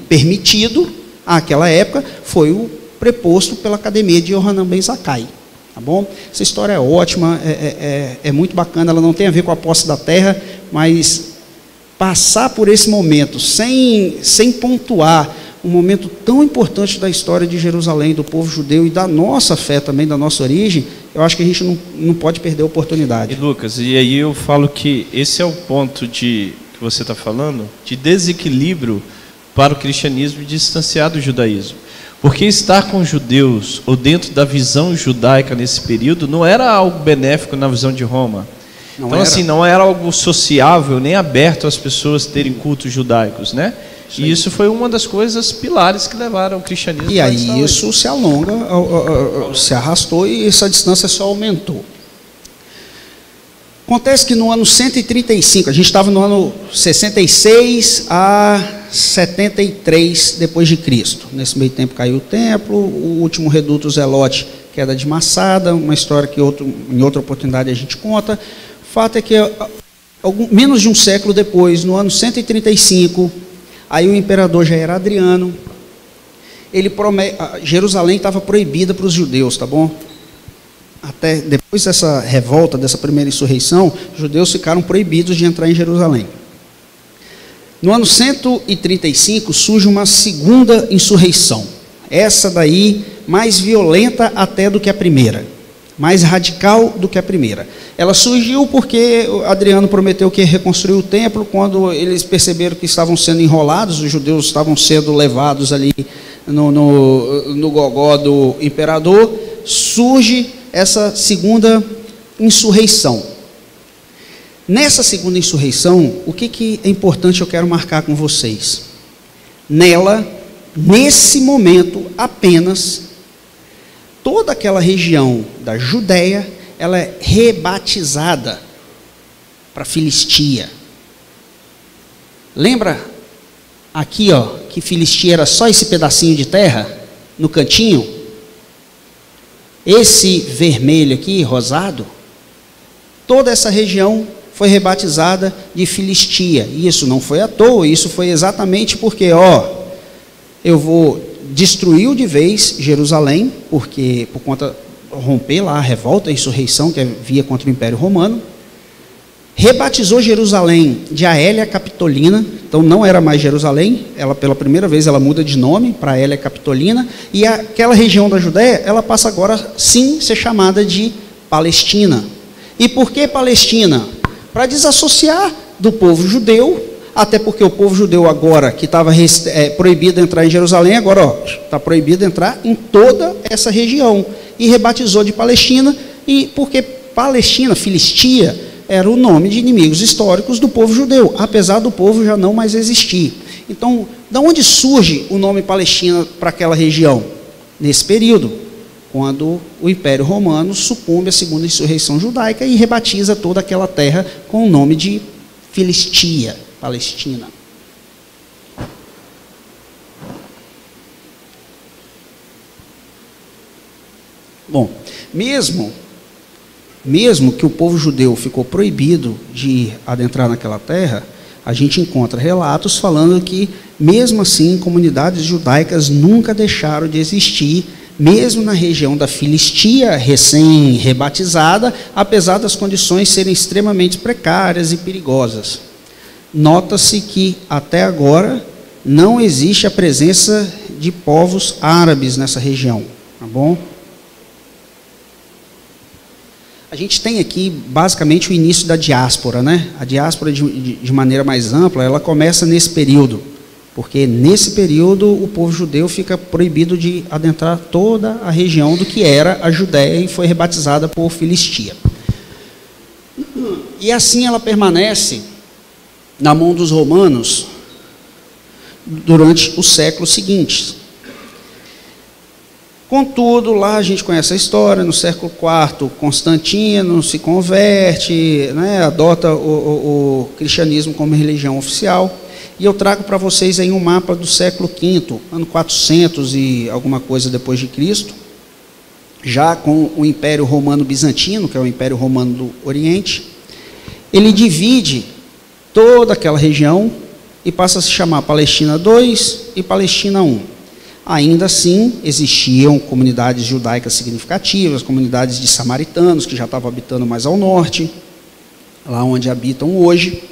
permitido àquela época foi o preposto pela academia de Yohanan Ben Zakkai. Tá bom? Essa história é ótima, é, é, é muito bacana, ela não tem a ver com a posse da terra, mas passar por esse momento sem, sem pontuar um momento tão importante da história de Jerusalém, do povo judeu e da nossa fé também, da nossa origem, eu acho que a gente não, não pode perder a oportunidade. E Lucas, e aí eu falo que esse é o ponto de, que você está falando, de desequilíbrio para o cristianismo e distanciar do judaísmo. Porque estar com judeus, ou dentro da visão judaica nesse período, não era algo benéfico na visão de Roma. Não então, era. assim, não era algo sociável, nem aberto às pessoas terem cultos judaicos, né? Isso e isso foi uma das coisas pilares que levaram o cristianismo. E aí isso hoje. se alonga, se arrastou e essa distância só aumentou. Acontece que no ano cento e trinta e cinco, a gente estava no ano sessenta e seis a setenta e três depois de Cristo. Nesse meio tempo caiu o templo, o último reduto Zelote, queda de Massada, uma história que outro, em outra oportunidade a gente conta. O fato é que algum, menos de um século depois, no ano cento e trinta e cinco, aí o imperador já era Adriano, ele promete, Jerusalém estava proibida para os judeus, tá bom? Até depois dessa revolta, dessa primeira insurreição, os judeus ficaram proibidos de entrar em Jerusalém. No ano cento e trinta e cinco surge uma segunda insurreição, essa daí mais violenta até do que a primeira, mais radical do que a primeira. Ela surgiu porque Adriano prometeu que ia reconstruir o templo. Quando eles perceberam que estavam sendo enrolados, os judeus estavam sendo levados ali no, no, no gogó do imperador, surge essa segunda insurreição. Nessa segunda insurreição, o que, que é importante eu quero marcar com vocês? Nela, nesse momento apenas, toda aquela região da Judéia, ela é rebatizada para Filistia. Lembra aqui, ó, que Filistia era só esse pedacinho de terra, no cantinho? Esse vermelho aqui, rosado, toda essa região foi rebatizada de Filistia. E isso não foi à toa, isso foi exatamente porque, ó, eu vou destruiu de vez Jerusalém, porque por conta romper lá a revolta, a insurreição que havia contra o Império Romano, rebatizou Jerusalém de Aélia Capitolina, então não era mais Jerusalém, ela pela primeira vez ela muda de nome para Aélia Capitolina, e aquela região da Judéia, ela passa agora sim a ser chamada de Palestina. E por que Palestina? Para desassociar do povo judeu, até porque o povo judeu agora, que estava é, proibido entrar em Jerusalém, agora está proibido entrar em toda essa região. E rebatizou de Palestina, e porque Palestina, Filistia, era o nome de inimigos históricos do povo judeu, apesar do povo já não mais existir. Então, da onde surge o nome Palestina para aquela região? Nesse período, quando o Império Romano sucumbe à segunda insurreição judaica e rebatiza toda aquela terra com o nome de Filistia, Palestina. Bom, mesmo, mesmo que o povo judeu ficou proibido de adentrar naquela terra, a gente encontra relatos falando que, mesmo assim, comunidades judaicas nunca deixaram de existir, mesmo na região da Filistia, recém-rebatizada, apesar das condições serem extremamente precárias e perigosas. Nota-se que, até agora, não existe a presença de povos árabes nessa região, tá bom? A gente tem aqui, basicamente, o início da diáspora, né? A diáspora, de, de, de maneira mais ampla, ela começa nesse período, porque nesse período o povo judeu fica proibido de adentrar toda a região do que era a Judéia e foi rebatizada por Filistia. E assim ela permanece na mão dos romanos durante os séculos seguintes. Contudo, lá a gente conhece a história, no século quarto, Constantino se converte, né, adota o, o, o cristianismo como religião oficial, e eu trago para vocês aí um mapa do século quinto, ano quatrocentos e alguma coisa depois de Cristo, já com o Império Romano Bizantino, que é o Império Romano do Oriente. Ele divide toda aquela região e passa a se chamar Palestina dois e Palestina um. Ainda assim, existiam comunidades judaicas significativas, comunidades de samaritanos, que já estavam habitando mais ao norte, lá onde habitam hoje.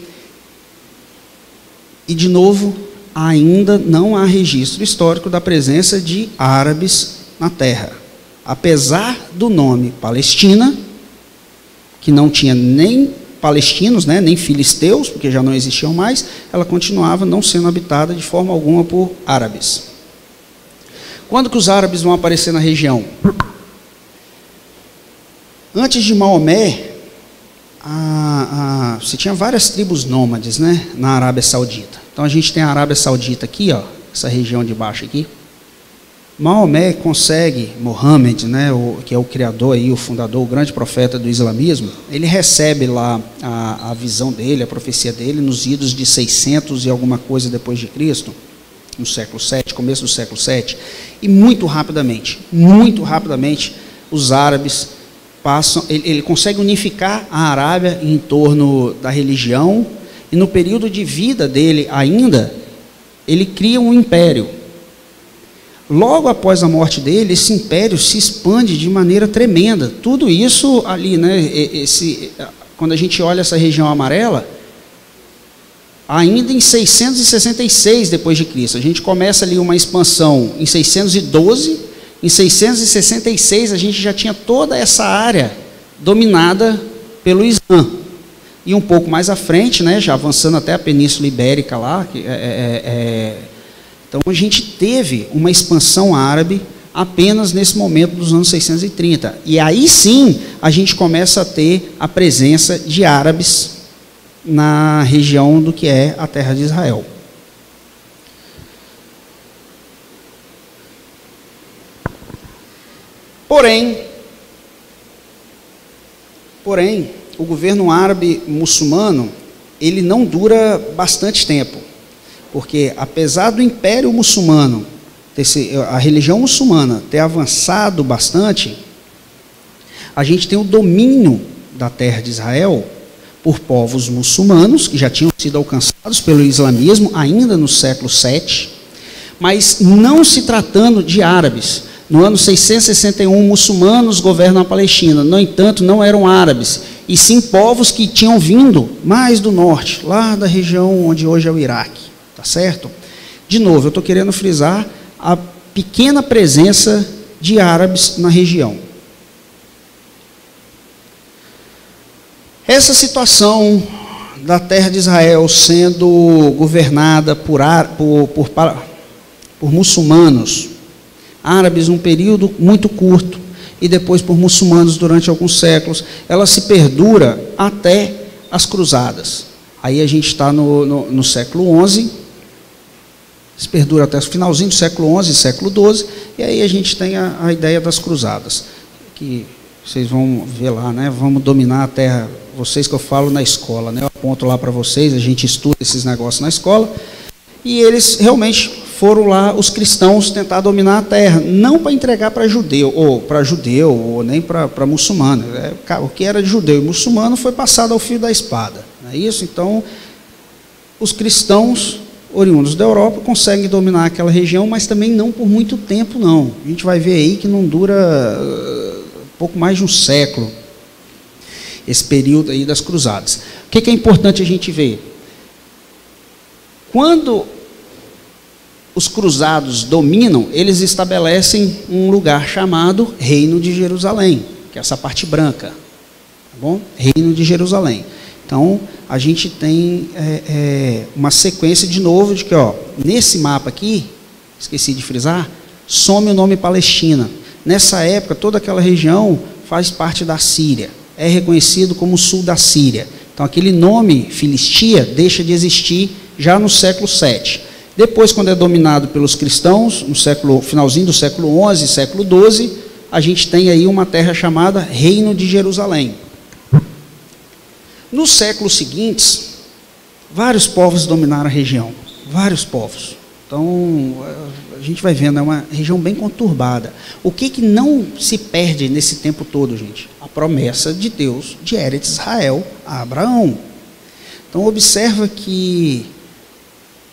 E, de novo, ainda não há registro histórico da presença de árabes na terra. Apesar do nome Palestina, que não tinha nem palestinos, né, nem filisteus, porque já não existiam mais, ela continuava não sendo habitada de forma alguma por árabes. Quando que os árabes vão aparecer na região? Antes de Maomé, a, a, você tinha várias tribos nômades, né, na Arábia Saudita. Então a gente tem a Arábia Saudita aqui, ó, essa região de baixo aqui. Maomé consegue, Mohammed, né, o, que é o criador aí, o fundador, o grande profeta do islamismo, ele recebe lá a, a visão dele, a profecia dele, nos idos de seiscentos e alguma coisa depois de Cristo, no século sete, começo do século sete, e muito rapidamente, muito rapidamente, os árabes passam, ele, ele consegue unificar a Arábia em torno da religião, e no período de vida dele ainda, ele cria um império. Logo após a morte dele, esse império se expande de maneira tremenda. Tudo isso ali, né, esse, quando a gente olha essa região amarela, ainda em seiscentos e sessenta e seis depois de Cristo, a gente começa ali uma expansão em seiscentos e doze, em seiscentos e sessenta e seis a gente já tinha toda essa área dominada pelo Islã. E um pouco mais à frente, né, já avançando até a Península Ibérica lá, que é, é, é, então a gente teve uma expansão árabe apenas nesse momento dos anos seiscentos e trinta. E aí sim a gente começa a ter a presença de árabes na região do que é a terra de Israel. Porém, porém, o governo árabe muçulmano, ele não dura bastante tempo, porque apesar do império muçulmano, a religião muçulmana ter avançado bastante, a gente tem o domínio da terra de Israel por povos muçulmanos, que já tinham sido alcançados pelo islamismo, ainda no século sete, mas não se tratando de árabes. No ano seiscentos e sessenta e um, muçulmanos governam a Palestina, no entanto, não eram árabes, e sim povos que tinham vindo mais do norte, lá da região onde hoje é o Iraque, tá certo? De novo, eu estou querendo frisar a pequena presença de árabes na região. Essa situação da terra de Israel sendo governada por, por, por, por muçulmanos, árabes num período muito curto, e depois por muçulmanos durante alguns séculos, ela se perdura até as cruzadas. Aí a gente está no, no, no século onze, se perdura até o finalzinho do século onze, século doze, e aí a gente tem a, a ideia das cruzadas, que vocês vão ver lá, né? Vamos dominar a terra, vocês que eu falo na escola, né? Eu aponto lá para vocês, a gente estuda esses negócios na escola, e eles realmente foram lá, os cristãos, tentar dominar a terra, não para entregar para judeu, ou para judeu, ou nem para muçulmano. É, o que era de judeu e muçulmano foi passado ao fio da espada, não é isso? Então, os cristãos oriundos da Europa conseguem dominar aquela região, mas também não por muito tempo, não. A gente vai ver aí que não dura uh, pouco mais de um século, esse período aí das cruzadas. O que, que é importante a gente ver? Quando os cruzados dominam, eles estabelecem um lugar chamado Reino de Jerusalém, que é essa parte branca, tá bom? Reino de Jerusalém. Então, a gente tem é, é, uma sequência de novo de que, ó, nesse mapa aqui, esqueci de frisar, some o nome Palestina. Nessa época, toda aquela região faz parte da Síria, é reconhecido como o sul da Síria. Então, aquele nome Filistia deixa de existir já no século sete. Depois, quando é dominado pelos cristãos, no século, finalzinho do século onze, século doze, a gente tem aí uma terra chamada Reino de Jerusalém. Nos séculos seguintes, vários povos dominaram a região, vários povos. Então, a gente vai vendo, é uma região bem conturbada. O que, que não se perde nesse tempo todo, gente? A promessa de Deus de Eretz Israel a Abraão. Então, observa que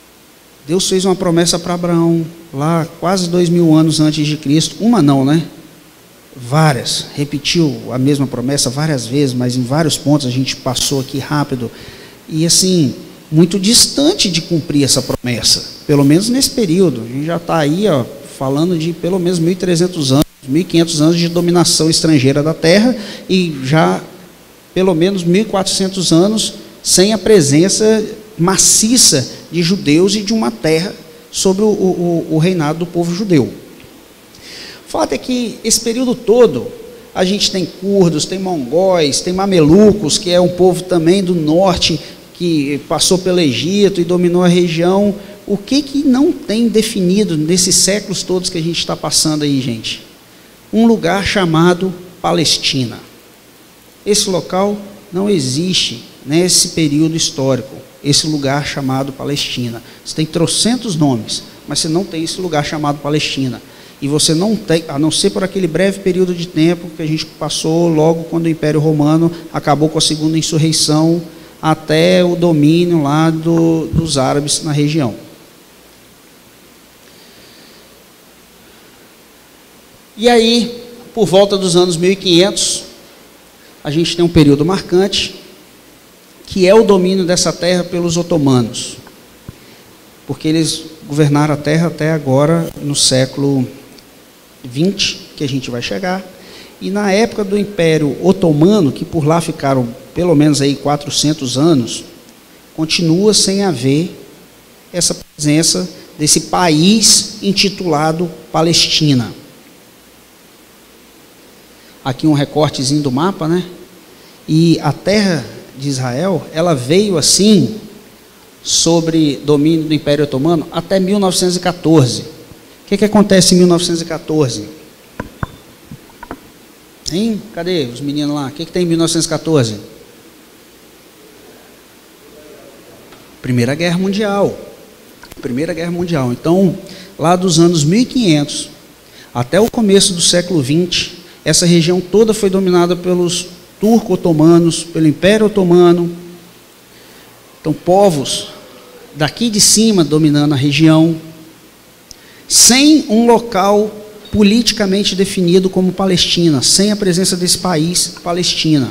Deus fez uma promessa para Abraão, lá quase dois mil anos antes de Cristo. Uma não, né? Várias. Repetiu a mesma promessa várias vezes, mas em vários pontos a gente passou aqui rápido. E assim, muito distante de cumprir essa promessa. Pelo menos nesse período. A gente já está aí, ó, falando de pelo menos mil e trezentos anos, mil e quinhentos anos de dominação estrangeira da terra, e já pelo menos mil e quatrocentos anos sem a presença maciça de judeus e de uma terra sobre o, o, o reinado do povo judeu. O fato é que esse período todo, a gente tem curdos, tem mongóis, tem mamelucos, que é um povo também do norte, que passou pelo Egito e dominou a região. O que que não tem definido nesses séculos todos que a gente está passando aí, gente? Um lugar chamado Palestina. Esse local não existe nesse período histórico, esse lugar chamado Palestina. Você tem trocentos nomes, mas você não tem esse lugar chamado Palestina. E você não tem, a não ser por aquele breve período de tempo que a gente passou logo quando o Império Romano acabou com a segunda insurreição, até o domínio lá do, dos árabes na região. E aí, por volta dos anos mil e quinhentos, a gente tem um período marcante, que é o domínio dessa terra pelos otomanos, porque eles governaram a terra até agora, no século vinte, que a gente vai chegar, e na época do Império Otomano, que por lá ficaram pelo menos aí quatrocentos anos, continua sem haver essa presença desse país intitulado Palestina. Aqui um recortezinho do mapa, né? E a terra de Israel, ela veio assim, sobre domínio do Império Otomano, até mil novecentos e quatorze. O que que acontece em mil novecentos e quatorze? Hein? Cadê os meninos lá? O que que tem em mil novecentos e quatorze? Primeira Guerra Mundial. Primeira Guerra Mundial. Então, lá dos anos mil e quinhentos até o começo do século vinte, essa região toda foi dominada pelos turco-otomanos, pelo Império Otomano. Então, povos daqui de cima dominando a região, sem um local politicamente definido como Palestina, sem a presença desse país, Palestina.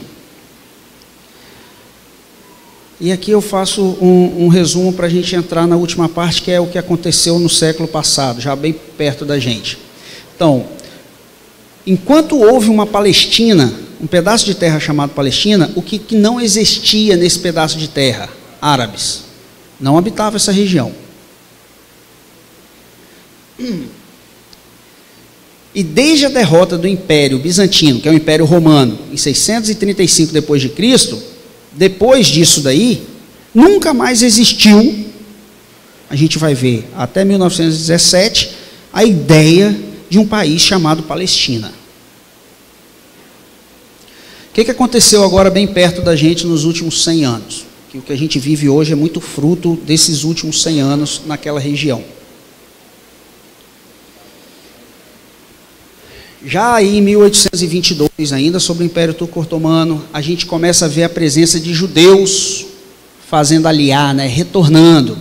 E aqui eu faço um, um resumo para a gente entrar na última parte, que é o que aconteceu no século passado, já bem perto da gente. Então, enquanto houve uma Palestina, um pedaço de terra chamado Palestina, o que, que não existia nesse pedaço de terra? Árabes. Não habitavam essa região. E desde a derrota do Império Bizantino, que é o Império Romano, em seiscentos e trinta e cinco depois de Cristo, depois disso daí, nunca mais existiu, a gente vai ver até mil novecentos e dezessete, a ideia de um país chamado Palestina. O que que aconteceu agora bem perto da gente nos últimos cem anos? Que o que a gente vive hoje é muito fruto desses últimos cem anos naquela região. Já aí em mil oitocentos e vinte e dois, ainda sobre o Império Turco-Otomano, a gente começa a ver a presença de judeus fazendo aliar, né, retornando.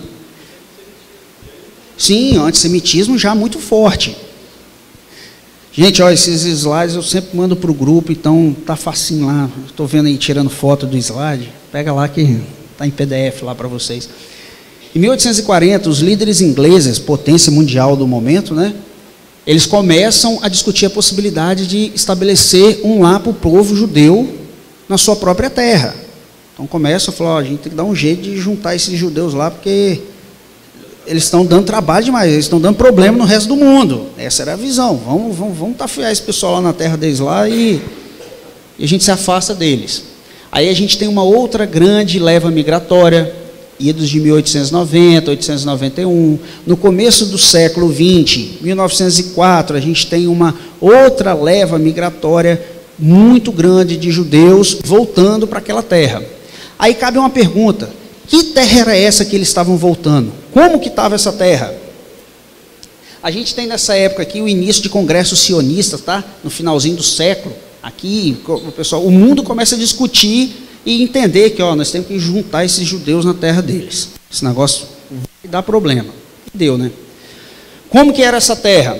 Sim, o antissemitismo já muito forte. Gente, olha, esses slides eu sempre mando para o grupo, então tá facinho lá. Estou vendo aí, tirando foto do slide. Pega lá que está em P D F lá para vocês. Em mil oitocentos e quarenta, os líderes ingleses, potência mundial do momento, né? Eles começam a discutir a possibilidade de estabelecer um lar para o povo judeu na sua própria terra. Então começam a falar, ó, a gente tem que dar um jeito de juntar esses judeus lá, porque eles estão dando trabalho demais, eles estão dando problema no resto do mundo. Essa era a visão. Vamos, vamos, vamos tafiar esse pessoal lá na terra deles lá e, e a gente se afasta deles. Aí a gente tem uma outra grande leva migratória, idos de mil oitocentos e noventa, oitocentos e noventa e um. No começo do século vinte, mil novecentos e quatro, a gente tem uma outra leva migratória muito grande de judeus voltando para aquela terra. Aí cabe uma pergunta: que terra era essa que eles estavam voltando? Como que estava essa terra? A gente tem nessa época aqui o início de congressos sionistas, tá? No finalzinho do século. Aqui, o pessoal, o mundo começa a discutir e entender que, ó, nós temos que juntar esses judeus na terra deles. Esse negócio vai dar problema. Deu, né? Como que era essa terra?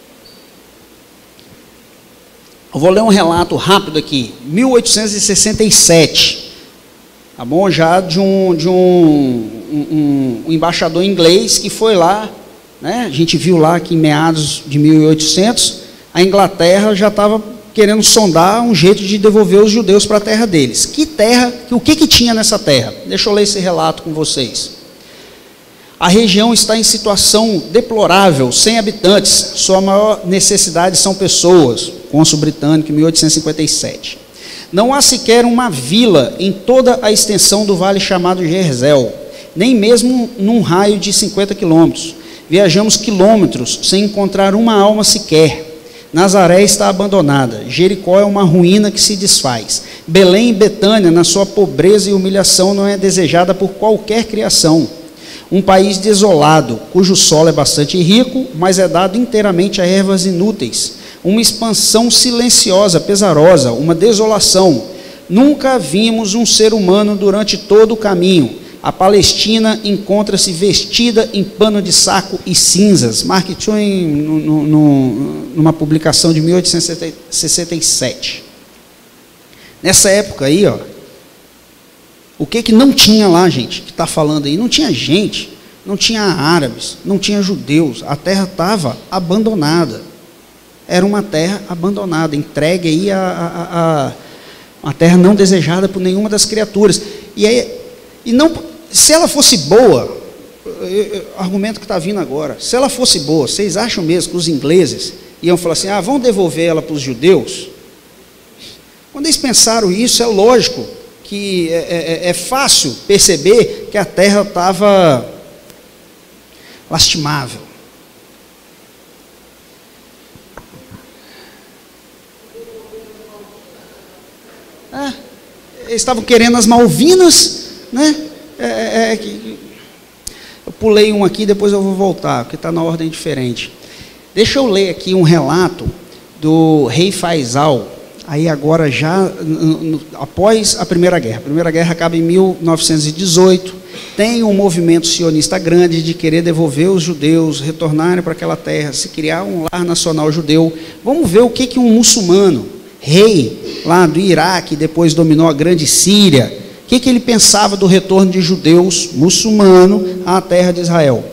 Eu vou ler um relato rápido aqui. mil oitocentos e sessenta e sete, tá bom? Já de um, de um, um, um embaixador inglês que foi lá, né? A gente viu lá que em meados de mil e oitocentos, a Inglaterra já estava querendo sondar um jeito de devolver os judeus para a terra deles. Que terra, o que que tinha nessa terra? Deixa eu ler esse relato com vocês. A região está em situação deplorável, sem habitantes, sua maior necessidade são pessoas. Cônsul britânico, mil oitocentos e cinquenta e sete. Não há sequer uma vila em toda a extensão do vale chamado Jerzel, nem mesmo num raio de cinquenta quilômetros. Viajamos quilômetros sem encontrar uma alma sequer. Nazaré está abandonada, Jericó é uma ruína que se desfaz. Belém e Betânia, na sua pobreza e humilhação, não é desejada por qualquer criação. Um país desolado, cujo solo é bastante rico, mas é dado inteiramente a ervas inúteis. Uma expansão silenciosa, pesarosa, uma desolação. Nunca vimos um ser humano durante todo o caminho. A Palestina encontra-se vestida em pano de saco e cinzas. Mark Twain, no, no, no, numa publicação de mil oitocentos e sessenta e sete. Nessa época aí, ó, o que que não tinha lá, gente, que está falando aí? Não tinha gente, não tinha árabes, não tinha judeus. A terra estava abandonada. Era uma terra abandonada, entregue aí a, a, a uma terra não desejada por nenhuma das criaturas. E, aí, e não, se ela fosse boa, argumento que está vindo agora, se ela fosse boa, vocês acham mesmo que os ingleses iam falar assim, ah, vão devolver ela para os judeus? Quando eles pensaram isso, é lógico que é, é, é fácil perceber que a terra estava lastimável. Ah, eles estavam querendo as Malvinas, né? É, é, é, eu pulei um aqui, depois eu vou voltar, porque está na ordem diferente. Deixa eu ler aqui um relato do rei Faisal, aí agora já no, após a Primeira Guerra. A Primeira Guerra acaba em mil novecentos e dezoito, tem um movimento sionista grande de querer devolver os judeus, retornarem para aquela terra, se criar um lar nacional judeu. Vamos ver o que, que um muçulmano, rei lá do Iraque, depois dominou a grande Síria, o que, que ele pensava do retorno de judeus muçulmanos à terra de Israel?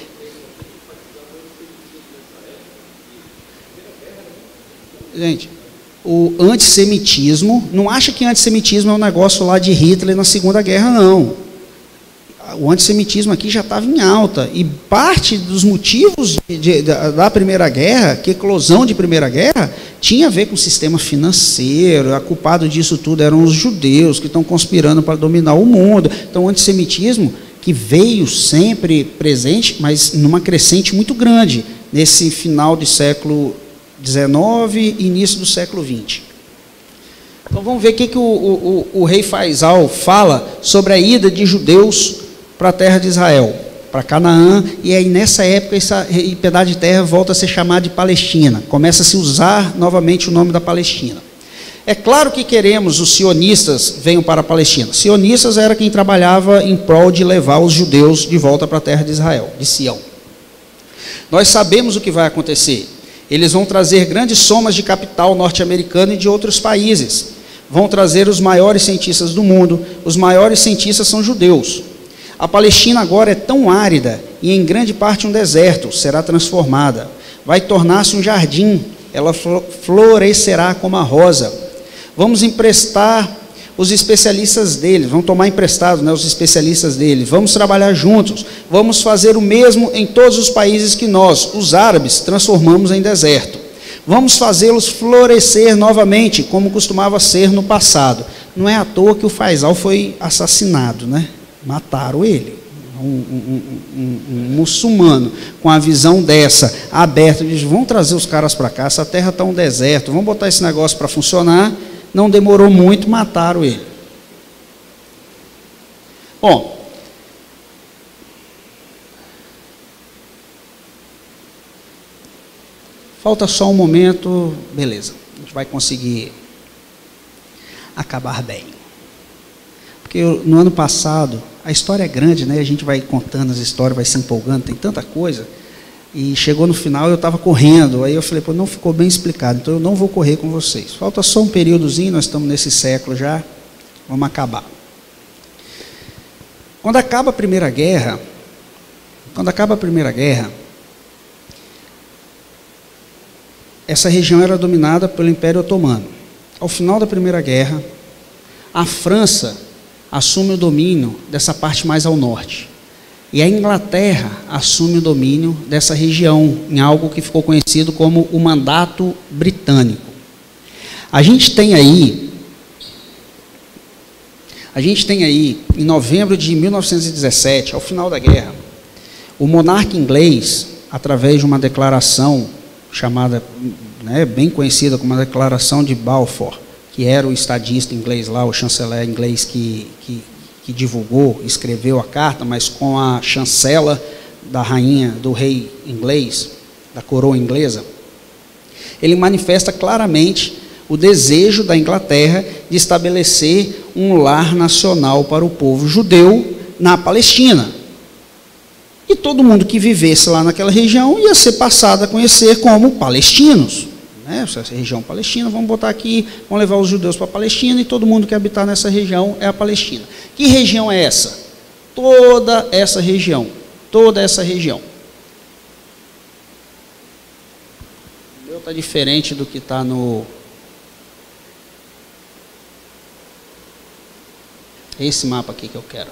Gente, o antissemitismo, não acha que antissemitismo é um negócio lá de Hitler na Segunda Guerra, não. O antissemitismo aqui já estava em alta, e parte dos motivos de, de, da, da Primeira Guerra, que eclosão de Primeira Guerra, tinha a ver com o sistema financeiro. A culpado disso tudo eram os judeus, que estão conspirando para dominar o mundo. Então o antissemitismo, que veio sempre presente, mas numa crescente muito grande, nesse final do século dezenove e início do século vinte. Então vamos ver o que, que o, o, o, o rei Faisal fala sobre a ida de judeus para a terra de Israel, para Canaã, e aí nessa época esse pedaço de terra volta a ser chamado de Palestina, começa a se usar novamente o nome da Palestina. É claro que queremos os sionistas venham para a Palestina. Sionistas era quem trabalhava em prol de levar os judeus de volta para a terra de Israel, de Sião. Nós sabemos o que vai acontecer. Eles vão trazer grandes somas de capital norte-americano e de outros países. Vão trazer os maiores cientistas do mundo. Os maiores cientistas são judeus. A Palestina agora é tão árida e em grande parte um deserto, será transformada. Vai tornar-se um jardim, ela florescerá como a rosa. Vamos emprestar os especialistas dele, vamos tomar emprestado, né, os especialistas dele, vamos trabalhar juntos, vamos fazer o mesmo em todos os países que nós, os árabes, transformamos em deserto. Vamos fazê-los florescer novamente, como costumava ser no passado. Não é à toa que o Faisal foi assassinado, né? Mataram ele. Um, um, um, um muçulmano com a visão dessa, aberta, diz, vamos trazer os caras para cá, essa terra está um deserto, vamos botar esse negócio para funcionar. Não demorou muito, mataram ele. Bom, falta só um momento, beleza, a gente vai conseguir acabar bem. Porque eu, no ano passado, a história é grande, né? A gente vai contando as histórias, vai se empolgando, tem tanta coisa. E chegou no final, eu estava correndo. Aí eu falei, pô, não ficou bem explicado, então eu não vou correr com vocês. Falta só um períodozinho, nós estamos nesse século já, vamos acabar. Quando acaba a Primeira Guerra, quando acaba a Primeira Guerra, essa região era dominada pelo Império Otomano. Ao final da Primeira Guerra, a França assume o domínio dessa parte mais ao norte. E a Inglaterra assume o domínio dessa região, em algo que ficou conhecido como o Mandato Britânico. A gente tem aí, a gente tem aí, em novembro de mil novecentos e dezessete, ao final da guerra, o monarca inglês, através de uma declaração chamada, né, bem conhecida como a Declaração de Balfour, que era o estadista inglês lá, o chanceler inglês que, que, que divulgou, escreveu a carta, mas com a chancela da rainha, do rei inglês, da coroa inglesa, ele manifesta claramente o desejo da Inglaterra de estabelecer um lar nacional para o povo judeu na Palestina. E todo mundo que vivesse lá naquela região ia ser passado a conhecer como palestinos. Essa região palestina, vamos botar aqui, vamos levar os judeus para a Palestina e todo mundo que habitar nessa região é a Palestina. Que região é essa? Toda essa região, toda essa região. O meu está diferente do que está no... Esse mapa aqui que eu quero.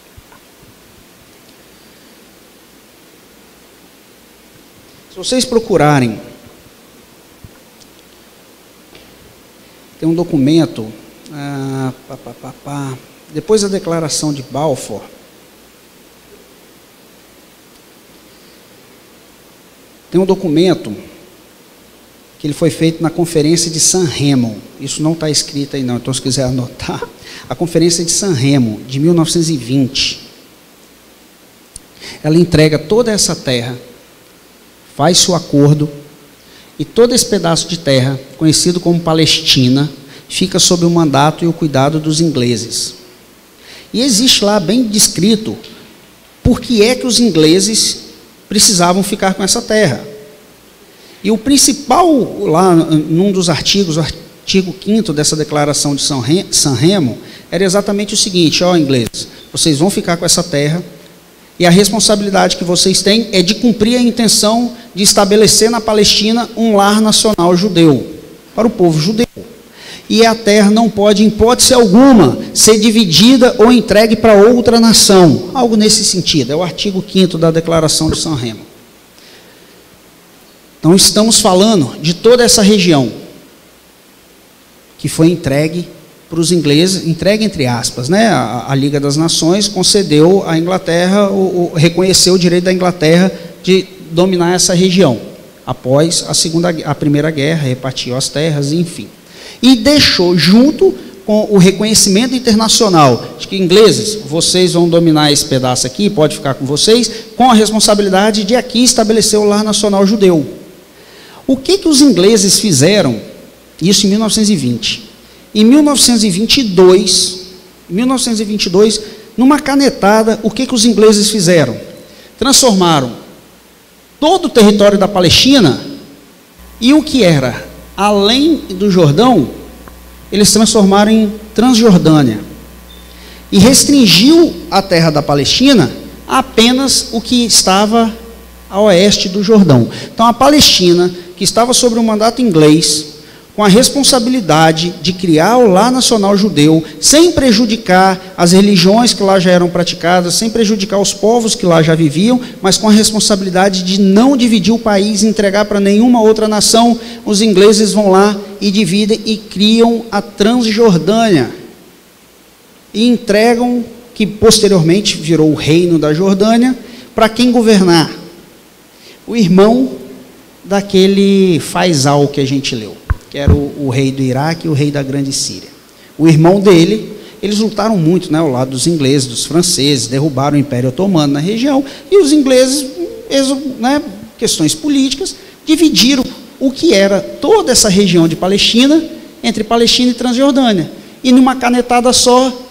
Se vocês procurarem, tem um documento, ah, pá, pá, pá, pá, depois da declaração de Balfour, tem um documento que ele foi feito na Conferência de San Remo. Isso não está escrito aí não, então se quiser anotar. A Conferência de San Remo, de mil novecentos e vinte, ela entrega toda essa terra, faz-se o acordo, e todo esse pedaço de terra, conhecido como Palestina, fica sob o mandato e o cuidado dos ingleses. E existe lá bem descrito por que é que os ingleses precisavam ficar com essa terra. E o principal, lá num dos artigos, o artigo quinto dessa declaração de San Remo, era exatamente o seguinte: ó, ingleses, vocês vão ficar com essa terra, e a responsabilidade que vocês têm é de cumprir a intenção de estabelecer na Palestina um lar nacional judeu, para o povo judeu. E a terra não pode, em hipótese alguma, ser dividida ou entregue para outra nação. Algo nesse sentido, é o artigo quinto da Declaração de San Remo. Então estamos falando de toda essa região que foi entregue para os ingleses, entregue entre aspas, né? A, a Liga das Nações concedeu à Inglaterra, o, o, reconheceu o direito da Inglaterra de dominar essa região, após a, segunda, a Primeira Guerra, repartiu as terras, enfim. E deixou junto com o reconhecimento internacional de que, ingleses, vocês vão dominar esse pedaço aqui, pode ficar com vocês, com a responsabilidade de aqui estabelecer o lar nacional judeu. O que que os ingleses fizeram? Isso em mil novecentos e vinte. Em mil novecentos e vinte e dois, mil novecentos e vinte e dois, numa canetada, o que que os ingleses fizeram? Transformaram todo o território da Palestina e o que era além do Jordão, eles transformaram em Transjordânia. E restringiu a terra da Palestina a apenas o que estava a oeste do Jordão. Então a Palestina, que estava sob o mandato inglês, com a responsabilidade de criar o lar nacional judeu, sem prejudicar as religiões que lá já eram praticadas, sem prejudicar os povos que lá já viviam, mas com a responsabilidade de não dividir o país e entregar para nenhuma outra nação, os ingleses vão lá e dividem e criam a Transjordânia. E entregam, que posteriormente virou o reino da Jordânia, para quem governar? O irmão daquele Faisal que a gente leu, que era o, o rei do Iraque e o rei da Grande Síria. O irmão dele, eles lutaram muito, né, ao lado dos ingleses, dos franceses, derrubaram o Império Otomano na região, e os ingleses, eles, né, questões políticas, dividiram o que era toda essa região de Palestina, entre Palestina e Transjordânia, e numa canetada só,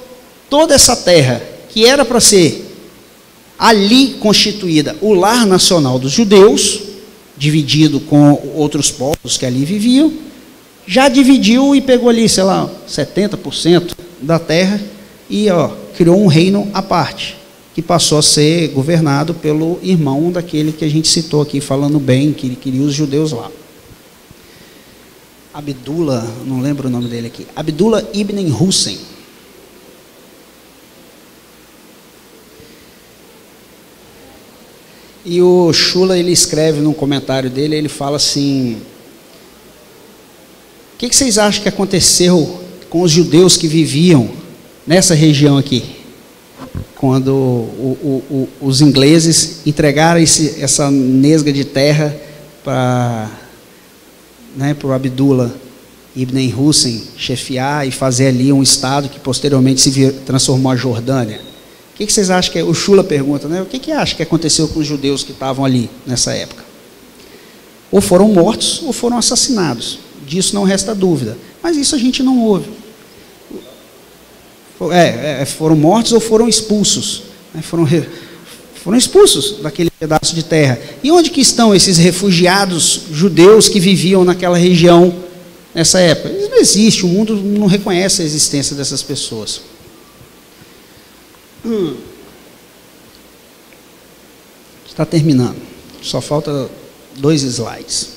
toda essa terra, que era para ser ali constituída o lar nacional dos judeus, dividido com outros povos que ali viviam, já dividiu e pegou ali, sei lá, setenta por cento da terra e ó, criou um reino à parte, que passou a ser governado pelo irmão daquele que a gente citou aqui, falando bem, que ele queria os judeus lá. Abdullah, não lembro o nome dele aqui, Abdullah ibn Hussein. E o Shula, ele escreve num comentário dele, ele fala assim: o que, que vocês acham que aconteceu com os judeus que viviam nessa região aqui, quando o, o, o, os ingleses entregaram esse, essa nesga de terra para, né, para o Abdullah ibn Hussein chefiar e fazer ali um estado que posteriormente se vir, transformou a Jordânia? O que, que vocês acham que é? O Shula pergunta, né? O que, que acha que aconteceu com os judeus que estavam ali nessa época? Ou foram mortos ou foram assassinados. Disso não resta dúvida. Mas isso a gente não ouve. É, é, foram mortos ou foram expulsos. Né? Foram, foram expulsos daquele pedaço de terra. E onde que estão esses refugiados judeus que viviam naquela região nessa época? Eles não existem, o mundo não reconhece a existência dessas pessoas. Hum. Está terminando. Só falta dois slides.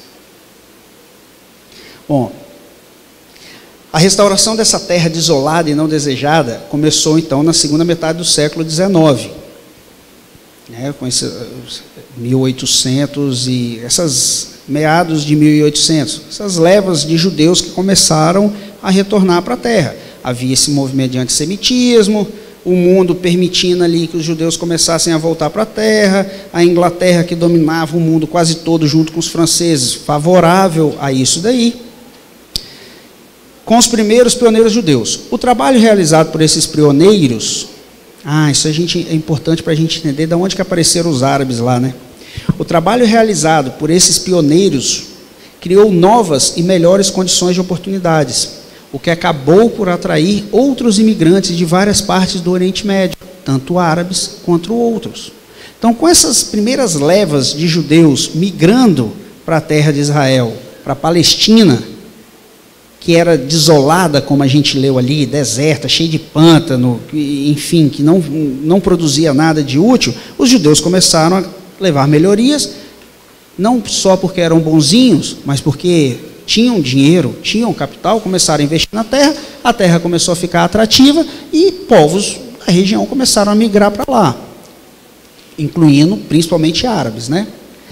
Bom, a restauração dessa terra desolada e não desejada começou então na segunda metade do século dezenove, né, com esse mil e oitocentos e essas meados de mil e oitocentos, essas levas de judeus que começaram a retornar para a terra. Havia esse movimento de antissemitismo, o mundo permitindo ali que os judeus começassem a voltar para a terra, a Inglaterra, que dominava o mundo quase todo junto com os franceses, favorável a isso daí, com os primeiros pioneiros judeus. O trabalho realizado por esses pioneiros, ah, isso a gente, é importante para a gente entender de onde que apareceram os árabes lá, né? O trabalho realizado por esses pioneiros criou novas e melhores condições de oportunidades, o que acabou por atrair outros imigrantes de várias partes do Oriente Médio, tanto árabes quanto outros. Então, com essas primeiras levas de judeus migrando para a terra de Israel, para a Palestina, que era desolada, como a gente leu ali, deserta, cheia de pântano, enfim, que não, não produzia nada de útil, os judeus começaram a levar melhorias, não só porque eram bonzinhos, mas porque tinham dinheiro, tinham capital, começaram a investir na terra, a terra começou a ficar atrativa e povos da região começaram a migrar para lá, incluindo principalmente árabes, né?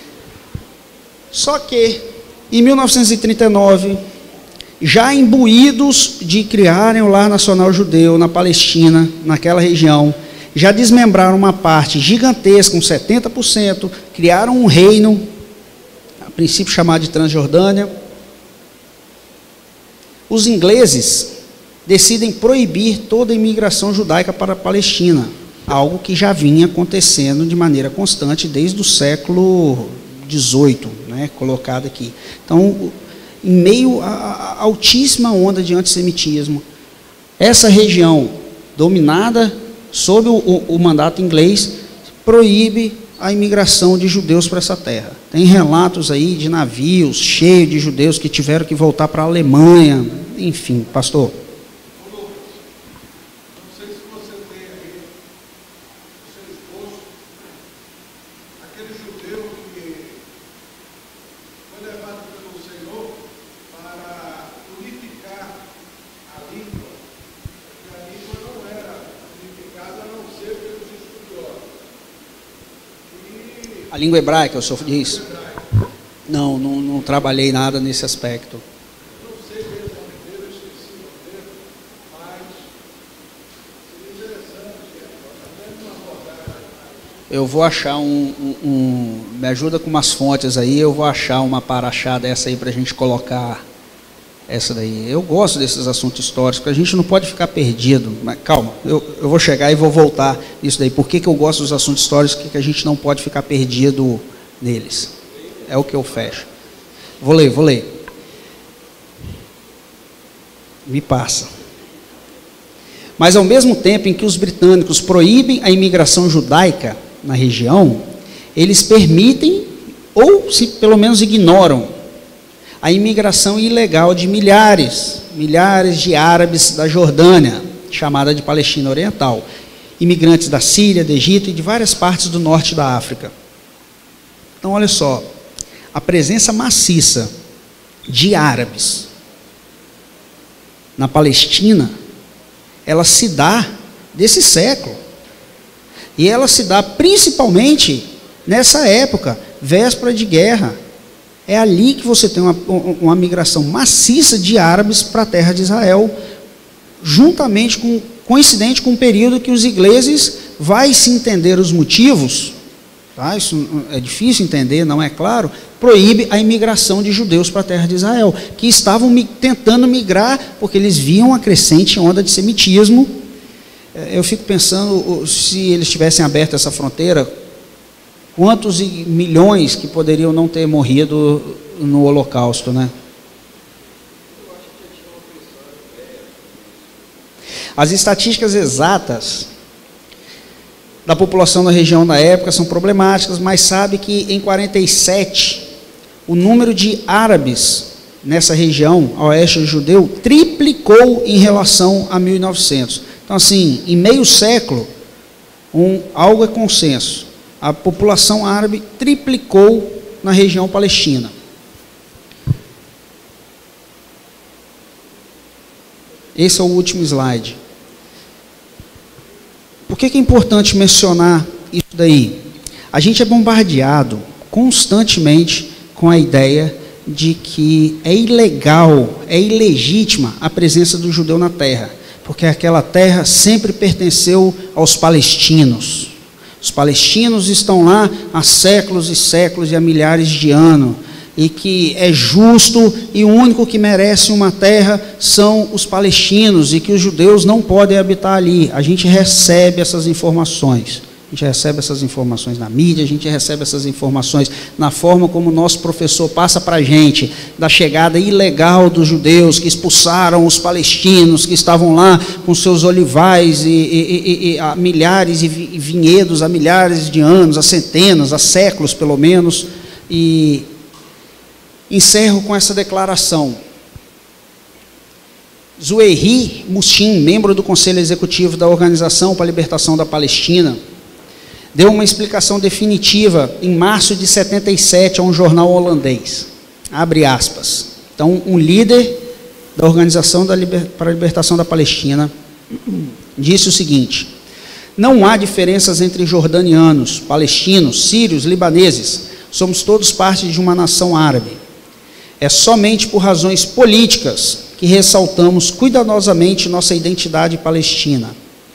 Só que, em mil novecentos e trinta e nove, já imbuídos de criarem o lar nacional judeu na Palestina, naquela região, já desmembraram uma parte gigantesca, uns setenta por cento, criaram um reino, a princípio chamado de Transjordânia. Os ingleses decidem proibir toda a imigração judaica para a Palestina, algo que já vinha acontecendo de maneira constante desde o século dezoito, né, colocado aqui. Então, em meio à altíssima onda de antissemitismo, essa região dominada sob o, o, o mandato inglês proíbe a imigração de judeus para essa terra. Tem relatos aí de navios cheios de judeus que tiveram que voltar para a Alemanha, enfim, pastor. A língua hebraica, o senhor diz? Não, não, não trabalhei nada nesse aspecto. Eu vou achar um, um, um... Me ajuda com umas fontes aí, eu vou achar uma paraxá dessa aí para a gente colocar essa daí. Eu gosto desses assuntos históricos, porque a gente não pode ficar perdido. Mas calma, eu, eu vou chegar e vou voltar nisso daí. Por que, que eu gosto dos assuntos históricos, que, que a gente não pode ficar perdido neles? É o que eu fecho. Vou ler, vou ler. Me passa. Mas, ao mesmo tempo em que os britânicos proíbem a imigração judaica na região, eles permitem, ou se pelo menos ignoram, a imigração ilegal de milhares, milhares de árabes da Jordânia, chamada de Palestina Oriental, imigrantes da Síria, do Egito e de várias partes do norte da África. Então, olha só, a presença maciça de árabes na Palestina, ela se dá desse século. E ela se dá principalmente nessa época, véspera de guerra. É ali que você tem uma, uma migração maciça de árabes para a terra de Israel, juntamente com, coincidente com o período que os ingleses vai se entender os motivos, tá? Isso é difícil entender, não é claro, proíbe a imigração de judeus para a terra de Israel, que estavam tentando migrar, porque eles viam a crescente onda de semitismo. Eu fico pensando, se eles tivessem aberto essa fronteira, quantos milhões que poderiam não ter morrido no Holocausto, né? As estatísticas exatas da população da região na época são problemáticas, mas sabe que em quarenta e sete o número de árabes nessa região, a oeste judeu, triplicou em relação a mil e novecentos. Então, assim, em meio século, um, algo é consenso, a população árabe triplicou na região palestina. Esse é o último slide. Por que que é importante mencionar isso daí? A gente é bombardeado constantemente com a ideia de que é ilegal, é ilegítima a presença do judeu na terra, porque aquela terra sempre pertenceu aos palestinos. Os palestinos estão lá há séculos e séculos e há milhares de anos, e que é justo e o único que merece uma terra são os palestinos, e que os judeus não podem habitar ali. A gente recebe essas informações, a gente recebe essas informações na mídia, a gente recebe essas informações na forma como o nosso professor passa para a gente, da chegada ilegal dos judeus, que expulsaram os palestinos, que estavam lá com seus olivais e, e, e, e há milhares de vinhedos, há milhares de anos, há centenas, há séculos pelo menos. E encerro com essa declaração. Zueiri Mushin, membro do Conselho Executivo da Organização para a Libertação da Palestina, deu uma explicação definitiva em março de setenta e sete a um jornal holandês. Abre aspas. Então, um líder da Organização da Liber... para a Libertação da Palestina disse o seguinte: não há diferenças entre jordanianos, palestinos, sírios, libaneses. Somos todos parte de uma nação árabe. É somente por razões políticas que ressaltamos cuidadosamente nossa identidade palestina.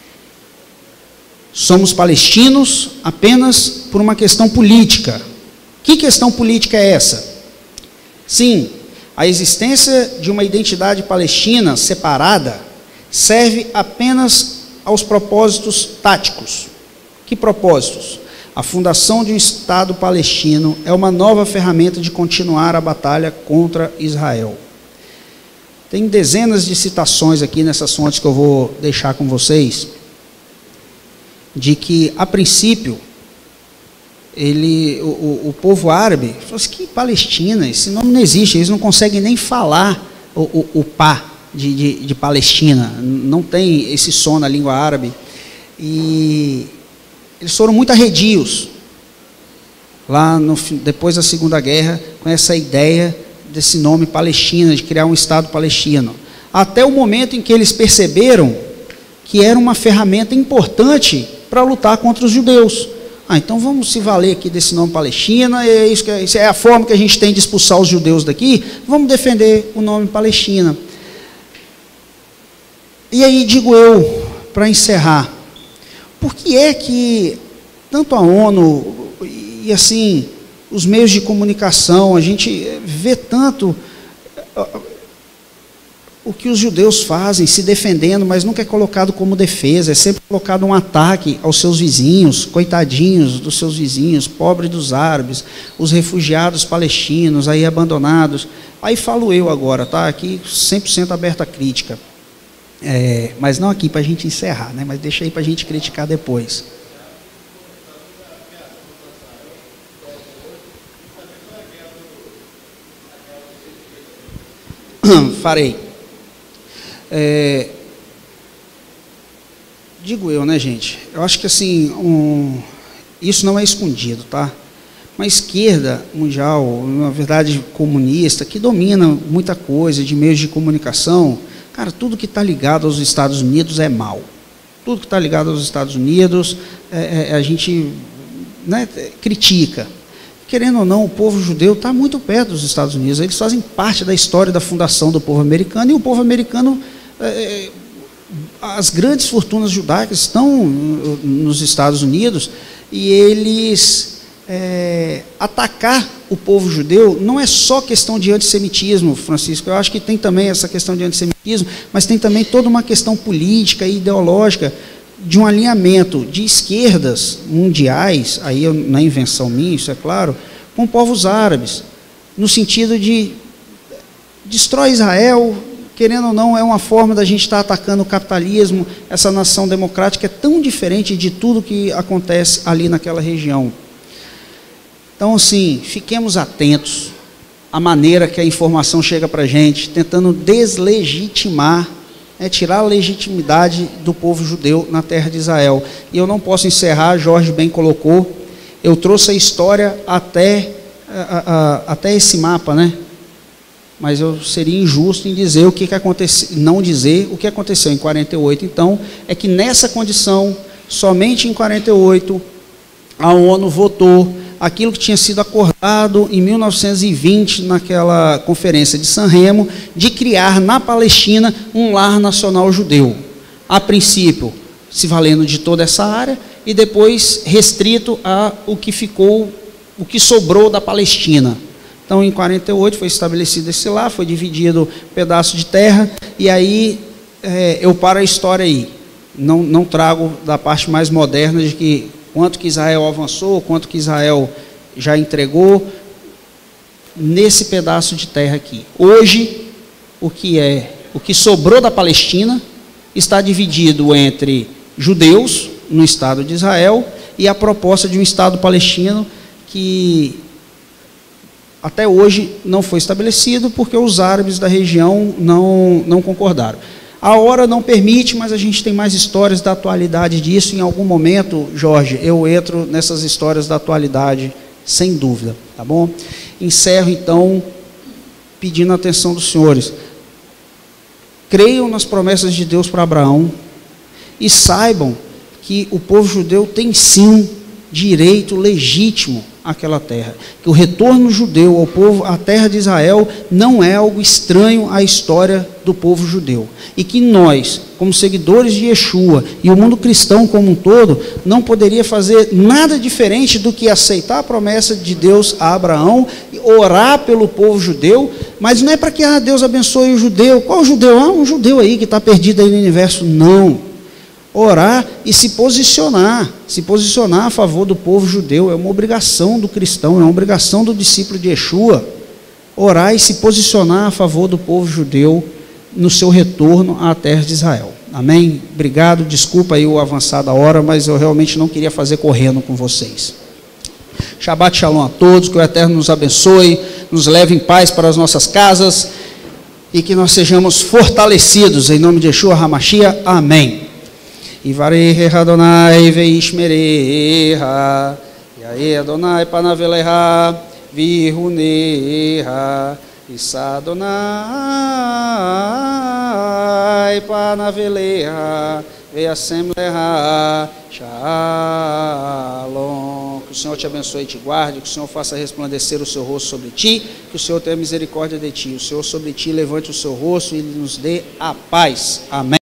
Somos palestinos apenas por uma questão política. Que questão política é essa? Sim, a existência de uma identidade palestina separada serve apenas aos propósitos táticos. Que propósitos? A fundação de um Estado palestino é uma nova ferramenta de continuar a batalha contra Israel. Tem dezenas de citações aqui nessas fontes que eu vou deixar com vocês, de que, a princípio, ele, o, o, o povo árabe falou assim: que Palestina, esse nome não existe, eles não conseguem nem falar o, o, o pá de, de, de Palestina, não tem esse som na língua árabe. E eles foram muito arredios, lá no, depois da Segunda Guerra, com essa ideia desse nome Palestina, de criar um Estado palestino. Até o momento em que eles perceberam que era uma ferramenta importante para lutar contra os judeus. Ah, então vamos se valer aqui desse nome Palestina, é isso que é, isso é a forma que a gente tem de expulsar os judeus daqui, vamos defender o nome Palestina. E aí digo eu, para encerrar, por que é que tanto a ONU e assim os meios de comunicação, a gente vê tanto o que os judeus fazem, se defendendo, mas nunca é colocado como defesa, é sempre colocado um ataque aos seus vizinhos, coitadinhos dos seus vizinhos, pobres dos árabes, os refugiados palestinos aí abandonados. Aí falo eu agora, tá? Aqui cem por cento aberta a crítica. É, mas não aqui para a gente encerrar, né? Mas deixa aí para a gente criticar depois. Farei. É, digo eu, né, gente? Eu acho que assim, um, isso não é escondido, tá? Uma esquerda mundial, na verdade comunista, que domina muita coisa de meios de comunicação, cara, tudo que está ligado aos Estados Unidos é mal. Tudo que está ligado aos Estados Unidos, é, é, a gente, né, critica. Querendo ou não, o povo judeu está muito perto dos Estados Unidos. Eles fazem parte da história da fundação do povo americano, e o povo americano, é, as grandes fortunas judaicas estão nos Estados Unidos, e eles é, atacar o povo judeu não é só questão de antissemitismo, Francisco. Eu acho que tem também essa questão de antissemitismo, mas tem também toda uma questão política e ideológica de um alinhamento de esquerdas mundiais, aí não é invenção minha, isso é claro, com povos árabes, no sentido de destrói Israel, querendo ou não, é uma forma da gente estar atacando o capitalismo. Essa nação democrática é tão diferente de tudo que acontece ali naquela região. Então, assim, fiquemos atentos à maneira que a informação chega para a gente, tentando deslegitimar, é tirar a legitimidade do povo judeu na terra de Israel. E eu não posso encerrar, Jorge bem colocou, eu trouxe a história até, a, a, até esse mapa, né? Mas eu seria injusto em dizer o que, que aconteceu, não dizer o que aconteceu em quarenta e oito. Então, é que nessa condição, somente em quarenta e oito, a ONU votou aquilo que tinha sido acordado em mil novecentos e vinte, naquela conferência de San Remo, de criar na Palestina um lar nacional judeu. A princípio, se valendo de toda essa área, e depois restrito a o que ficou, o que sobrou da Palestina. Então, em quarenta e oito foi estabelecido esse lar, foi dividido um pedaço de terra, e aí é, eu paro a história aí. Não, não trago da parte mais moderna de que quanto que Israel avançou, quanto que Israel já entregou nesse pedaço de terra aqui. Hoje, o que é, o que sobrou da Palestina está dividido entre judeus no Estado de Israel e a proposta de um Estado palestino que até hoje não foi estabelecido porque os árabes da região não, não concordaram. A hora não permite, mas a gente tem mais histórias da atualidade disso. Em algum momento, Jorge, eu entro nessas histórias da atualidade, sem dúvida, tá bom? Encerro, então, pedindo a atenção dos senhores. Creiam nas promessas de Deus para Abraão e saibam que o povo judeu tem, sim, direito legítimo àquela terra. Que o retorno judeu ao povo, à terra de Israel, não é algo estranho à história do povo judeu. E que nós, como seguidores de Yeshua, e o mundo cristão como um todo, não poderia fazer nada diferente do que aceitar a promessa de Deus a Abraão, orar pelo povo judeu, mas não é para que ah, Deus abençoe o judeu. Qual judeu? Ah, um judeu aí que está perdido aí no universo. Não. Orar e se posicionar, se posicionar a favor do povo judeu, é uma obrigação do cristão, é uma obrigação do discípulo de Yeshua, orar e se posicionar a favor do povo judeu no seu retorno à terra de Israel. Amém? Obrigado, desculpa aí o avançar da hora, mas eu realmente não queria fazer correndo com vocês. Shabbat Shalom a todos, que o Eterno nos abençoe, nos leve em paz para as nossas casas, e que nós sejamos fortalecidos, em nome de Yeshua HaMashiach, amém. Ivarei Adonai veishmereha, Yae Adonai panaveleha, viruneha, Issa Adonai panaveleha, veasemleha, shalom. Que o Senhor te abençoe e te guarde, que o Senhor faça resplandecer o seu rosto sobre ti, que o Senhor tenha misericórdia de ti, o Senhor sobre ti levante o seu rosto e nos dê a paz. Amém.